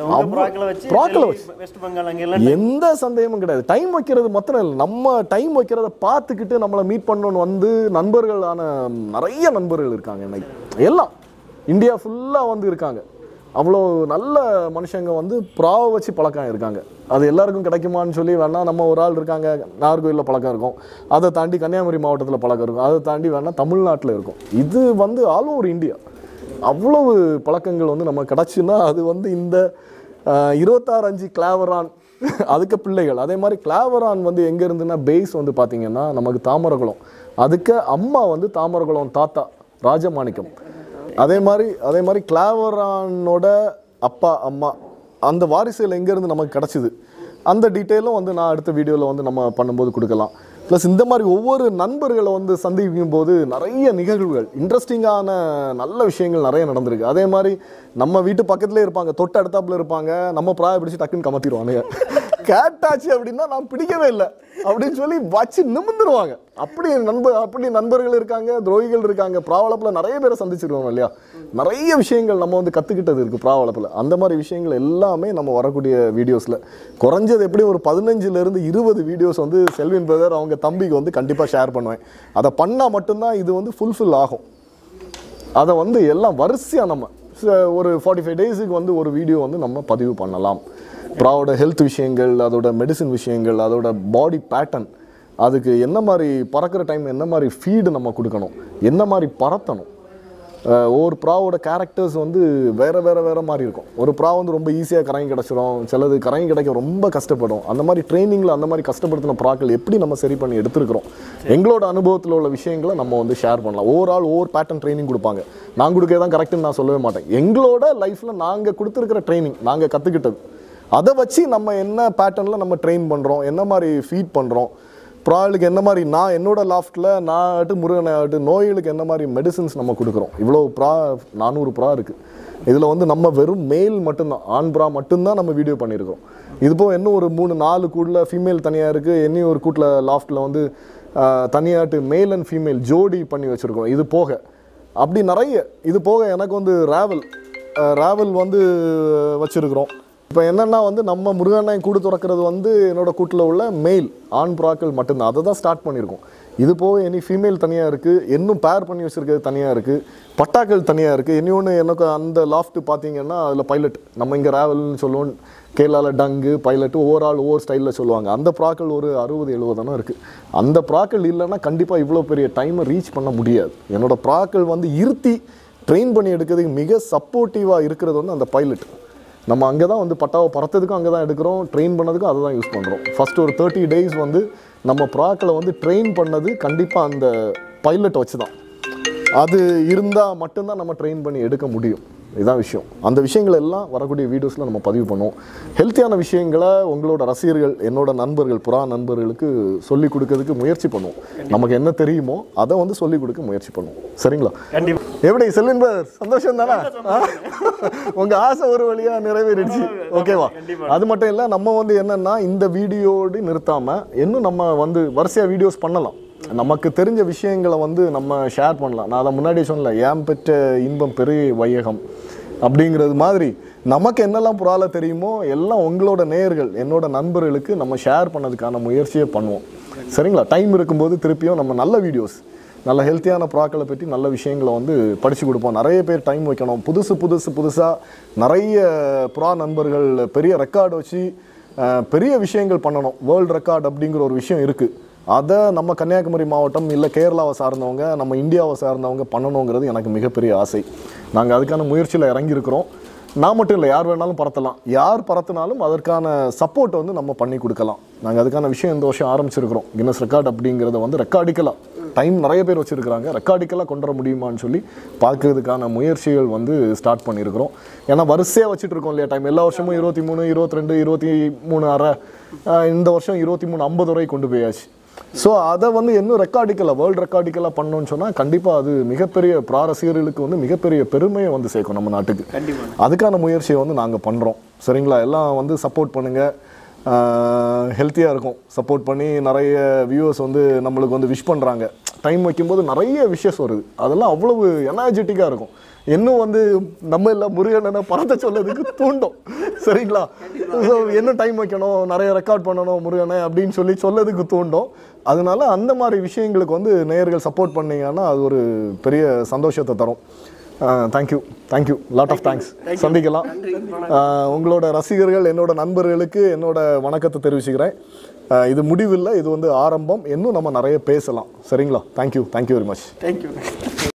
எந்த சந்தேகமும் கிடையாது. டைம் வைக்கிறது மாத்திரம் இல்லை, நம்ம டைம் வைக்கிறத பார்த்துக்கிட்டு நம்மளை மீட் பண்ணணும்னு வந்து நண்பர்களான நிறைய நண்பர்கள் இருக்காங்க. இன்னைக்கு எல்லாம் இந்தியா ஃபுல்லாக வந்து இருக்காங்க. அவ்வளோ நல்ல மனுஷங்க வந்து புறாவை வச்சு பழக்கம் இருக்காங்க. அது எல்லாருக்கும் கிடைக்குமான்னு சொல்லி வேணால் நம்ம ஒரு ஆள் இருக்காங்க நாகர்கோயிலில் பழக்கம் இருக்கும், அதை தாண்டி கன்னியாகுமரி மாவட்டத்தில் பழக்கம் இருக்கும், அதை தாண்டி வேணால் தமிழ்நாட்டில் இருக்கும். இது வந்து ஆல் ஓவர் இந்தியா அவ்வளவு பழக்கங்கள் வந்து நம்ம கிடச்சுன்னா அது வந்து இந்த 26 கிளாவரான் அதுக்கு பிள்ளைகள். அதே மாதிரி கிளாவரான் வந்து எங்கே இருந்துன்னா பேஸ் வந்து பார்த்திங்கன்னா நமக்கு தாமரகுளம், அதுக்கு அம்மா வந்து தாமரகுளம் தாத்தா ராஜமாணிக்கம். அதே மாதிரி கிளாவரானோட அப்பா அம்மா அந்த வாரிசுகள் எங்கேருந்து நமக்கு கிடச்சிது அந்த டீட்டெயிலும் வந்து நான் அடுத்த வீடியோவில் வந்து நம்ம பண்ணும்போது கொடுக்கலாம். ப்ளஸ் இந்த மாதிரி ஒவ்வொரு நண்பர்களை வந்து சந்திக்கும் போது நிறைய நிகழ்வுகள், இன்ட்ரெஸ்டிங்கான நல்ல விஷயங்கள் நிறைய நடந்திருக்கு. அதே மாதிரி நம்ம வீட்டு பக்கத்துலேயே இருப்பாங்க, தொட்டு அடுத்தாப்புல இருப்பாங்க, நம்ம பிராய பிடிச்சி டக்குன்னு கமத்திடுவானுங்க. கேட்டாச்சு அப்படின்னா நான் பிடிக்கவே இல்லை அப்படின்னு சொல்லி வச்சு நிமிந்துருவாங்க. அப்படி நண்பர்கள் இருக்காங்க, துரோகிகள் இருக்காங்க. பிராவளப்பில் நிறைய பேரை சந்திச்சிருக்கோம் இல்லையா, நிறைய விஷயங்கள் நம்ம வந்து கற்றுக்கிட்டது இருக்குது பிராவளப்பில். அந்த மாதிரி விஷயங்கள் எல்லாமே நம்ம வரக்கூடிய வீடியோஸில் குறைஞ்சது எப்படி ஒரு 15 to 20 வீடியோஸ் வந்து செல்வின் பிரதர் அவங்க தம்பிக்கு வந்து கண்டிப்பாக ஷேர் பண்ணுவேன். அதை பண்ணால் மட்டும்தான் இது வந்து ஃபுல்ஃபில் ஆகும். அதை வந்து எல்லாம் வரிசையாக நம்ம ஒரு 45 டேஸுக்கு வந்து ஒரு வீடியோ வந்து நம்ம பதிவு பண்ணலாம். ப்ராவோட ஹெல்த் விஷயங்கள், அதோட மெடிசின் விஷயங்கள், அதோட பாடி பேட்டர்ன், அதுக்கு என்ன மாதிரி பறக்கிற டைம் என்ன மாதிரி ஃபீடு நம்ம கொடுக்கணும், என்ன மாதிரி பறத்தணும். ஒவ்வொரு ப்ராவோட கேரக்டர்ஸ் வந்து வேறு மாதிரி இருக்கும். ஒரு ப்ரா வந்து ரொம்ப ஈஸியாக கரங்கி கிடச்சிரும், சிலது கரங்கி கிடைக்க ரொம்ப கஷ்டப்படும். அந்த மாதிரி ட்ரைனிங்கில் அந்த மாதிரி கஷ்டப்படுத்தின ப்ராக்கள் எப்படி நம்ம சரி பண்ணி எடுத்துருக்கிறோம், எங்களோட அனுபவத்தில் உள்ள விஷயங்களை நம்ம வந்து ஷேர் பண்ணலாம். ஒவ்வொரு பேட்டர்ன் ட்ரைனிங் கொடுப்பாங்க, நான் கொடுக்க தான் கரெக்டுன்னு நான் சொல்லவே மாட்டேன். எங்களோட லைஃப்பில் நாங்கள் கொடுத்துருக்கிற ட்ரைனிங், நாங்கள் கற்றுக்கிட்டது, அதை வச்சு நம்ம என்ன பேட்டர்னில் நம்ம ட்ரெயின் பண்ணுறோம், என்ன மாதிரி ஃபீட் பண்ணுறோம், ப்ராகளுக்கு என்ன மாதிரி நான் என்னோட லாஃப்ட்டில் நான் முருகனை நோய்களுக்கு என்ன மாதிரி மெடிசின்ஸ் நம்ம கொடுக்குறோம். இவ்வளோ 400 ப்ரா இருக்குது. இதில் வந்து நம்ம வெறும் மேல் மட்டும்தான், ஆண் ப்ரா மட்டும்தான் நம்ம வீடியோ பண்ணியிருக்கோம். இது போக இன்னும் ஒரு 3-4 கூட்டில் ஃபீமேல் தனியாக இருக்குது. இன்னும் ஒரு கூட்டில் லாஃப்ட்டில் வந்து தனியாட்டு மேல் அண்ட் ஃபீமேல் ஜோடி பண்ணி வச்சுருக்கோம். இது போக அப்படி நிறைய, இது போக எனக்கு வந்து ராவல் வந்து வச்சுருக்குறோம். இப்போ என்னென்னா வந்து நம்ம முருகண்ணாய் கூடு துறக்கிறது வந்து என்னோட கூட்டில் உள்ள மெயில் ஆண் புறாக்கள் மட்டும்தான், அதை தான் ஸ்டார்ட் பண்ணியிருக்கோம். இது போக இனி ஃபீமேல் தனியாக இருக்குது, இன்னும் பேர் பண்ணி வச்சுருக்கிறது தனியாக இருக்குது, பட்டாக்கள் தனியாக இருக்குது. இன்னொன்று எனக்கு அந்த லாஃப்ட்டு பார்த்தீங்கன்னா அதில் பைலட், நம்ம இங்கே ராவல்னு சொல்லுவோம், கேரளாவில் டங்கு பைலட்டு ஒவ்வொரு ஸ்டைலில் சொல்லுவாங்க. அந்த ப்ராக்கள் ஒரு 60-70 இருக்குது. அந்த ப்ராக்கள் இல்லைன்னா கண்டிப்பாக இவ்வளோ பெரிய டைமை ரீச் பண்ண முடியாது. என்னோடய ப்ராக்கள் வந்து இருத்தி ட்ரெயின் பண்ணி எடுக்கிறதுக்கு மிக சப்போர்ட்டிவாக இருக்கிறது வந்து அந்த பைலட். நம்ம அங்கே தான் வந்து பட்டாவை பறத்ததுக்கும் அங்கே தான் எடுக்கிறோம், ட்ரெயின் பண்ணதுக்கும் அதை தான் யூஸ் பண்ணுறோம். ஃபஸ்ட்டு ஒரு 30 days வந்து நம்ம ப்ராக்களை வந்து ட்ரெயின் பண்ணது கண்டிப்பாக அந்த பைலட் வச்சு தான். அது இருந்தால் மட்டும்தான் நம்ம ட்ரெயின் பண்ணி எடுக்க முடியும். இதுதான் விஷயம். அந்த விஷயங்கள் எல்லாம் வரக்கூடிய வீடியோஸில் நம்ம பதிவு பண்ணுவோம். ஹெல்த்தியான விஷயங்களை உங்களோட ரசிகர்கள், என்னோட நண்பர்கள், புறா நண்பர்களுக்கு சொல்லிக் கொடுக்கறதுக்கு முயற்சி பண்ணுவோம். நமக்கு என்ன தெரியுமோ அதை வந்து சொல்லிக் கொடுக்க முயற்சி பண்ணுவோம். சரிங்களா? எப்படி செல்வின் பிரதர், சந்தோஷம் தானே? உங்கள் ஆசை ஒரு வழியாக நிறைவேறிடுச்சு. ஓகேவா? அது மட்டும் இல்லை, நம்ம வந்து என்னென்னா இந்த வீடியோடு நிறுத்தாமல் இன்னும் நம்ம வந்து வரிசையாக வீடியோஸ் பண்ணலாம். நமக்கு தெரிஞ்ச விஷயங்களை வந்து நம்ம ஷேர் பண்ணலாம். நான் அதை முன்னாடியே சொன்னல, ஏன் பெற்ற இன்பம் பெரிய வையகம் அப்படிங்கிறது மாதிரி நமக்கு என்னெல்லாம் புறால தெரியுமோ எல்லாம் உங்களோட நேயர்கள், என்னோட நண்பர்களுக்கு நம்ம ஷேர் பண்ணதுக்கான முயற்சியை பண்ணுவோம். சரிங்களா? டைம் இருக்கும்போது திருப்பியும் நம்ம நல்ல வீடியோஸ், நல்ல ஹெல்த்தியான புறாக்களை பற்றி நல்ல விஷயங்களை வந்து படித்து கொடுப்போம். நிறைய பேர் டைம் வைக்கணும். புதுசாக நிறைய புறா நண்பர்கள் பெரிய ரெக்கார்டு வச்சு பெரிய விஷயங்கள் பண்ணணும். வேர்ல்டு ரெக்கார்டு அப்படிங்கிற ஒரு விஷயம் இருக்குது. அதை நம்ம கன்னியாகுமரி மாவட்டம் இல்லை கேரளாவை சார்ந்தவங்க, நம்ம இந்தியாவை சார்ந்தவங்க பண்ணணுங்கிறது எனக்கு மிகப்பெரிய ஆசை. நாங்கள் அதுக்கான முயற்சியில் இறங்கியிருக்கிறோம். நான் மட்டும் இல்லை, யார் வேணாலும் பறத்தலாம். யார் பறத்தினாலும் அதற்கான சப்போர்ட் வந்து நம்ம பண்ணி கொடுக்கலாம். நாங்கள் அதுக்கான விஷயம் இந்த வருஷம் ஆரம்பிச்சிருக்கிறோம். கின்னஸ் ரெக்கார்ட் அப்படிங்கிறத வந்து ரெக்கார்டிக்கலாக டைம் நிறைய பேர் வச்சுருக்கிறாங்க, ரெக்கார்டிக்கலாக கொண்டு வர முடியுமான்னு சொல்லி பார்க்கறதுக்கான முயற்சிகள் வந்து ஸ்டார்ட் பண்ணியிருக்கிறோம். ஏன்னா வரிசையாக வச்சுட்டு இருக்கோம் இல்லையா டைம். எல்லா வருஷமும் 23, 22, 23 அரை, இந்த வருஷம் 23, 50 வரை கொண்டு போயாச்சு. ஸோ அதை வந்து இன்னும் ரெக்கார்டிக்கலாக வேர்ல்டு ரெக்கார்டிக்கலாக பண்ணோன்னு சொன்னால் கண்டிப்பாக அது மிகப்பெரிய ரசிகர்களுக்கு வந்து மிகப்பெரிய பெருமையை வந்து சேர்க்கும் நம்ம நாட்டுக்கு. அதுக்கான முயற்சியை வந்து நாங்கள் பண்ணுறோம். சரிங்களா? எல்லாம் வந்து சப்போர்ட் பண்ணுங்கள். ஹெல்த்தியாக இருக்கும். சப்போர்ட் பண்ணி நிறைய வியூவர்ஸ் வந்து நம்மளுக்கு வந்து விஷ் பண்ணுறாங்க. டைம் வைக்கும்போது நிறைய விஷஸ் வருது. அதெல்லாம் அவ்வளவு எனர்ஜெட்டிக்காக இருக்கும். இன்னும் வந்து நம்ம எல்லாம் முருகனை பறத்த சொல்லதுக்கு தூண்டும். சரிங்களா? ஸோ என்ன டைம் வைக்கணும், நிறைய ரெக்கார்ட் பண்ணணும் முருகனை அப்படின்னு சொல்லதுக்கு தூண்டும். அதனால அந்த மாதிரி விஷயங்களுக்கு வந்து நேயர்கள் சப்போர்ட் பண்ணீங்கன்னா அது ஒரு பெரிய சந்தோஷத்தை தரும். Thank you lot of thanks. சந்திக்கலாம். உங்களோட ரசிகர்கள் என்னோட நண்பர்களுக்கு என்னோட வணக்கத்தை தெரிவிச்சுக்கிறேன். இது முடிவில்லை, இது வந்து ஆரம்பம். இன்னும் நம்ம நிறைய பேசலாம். சரிங்களா? Thank you very much. தேங்க்யூ.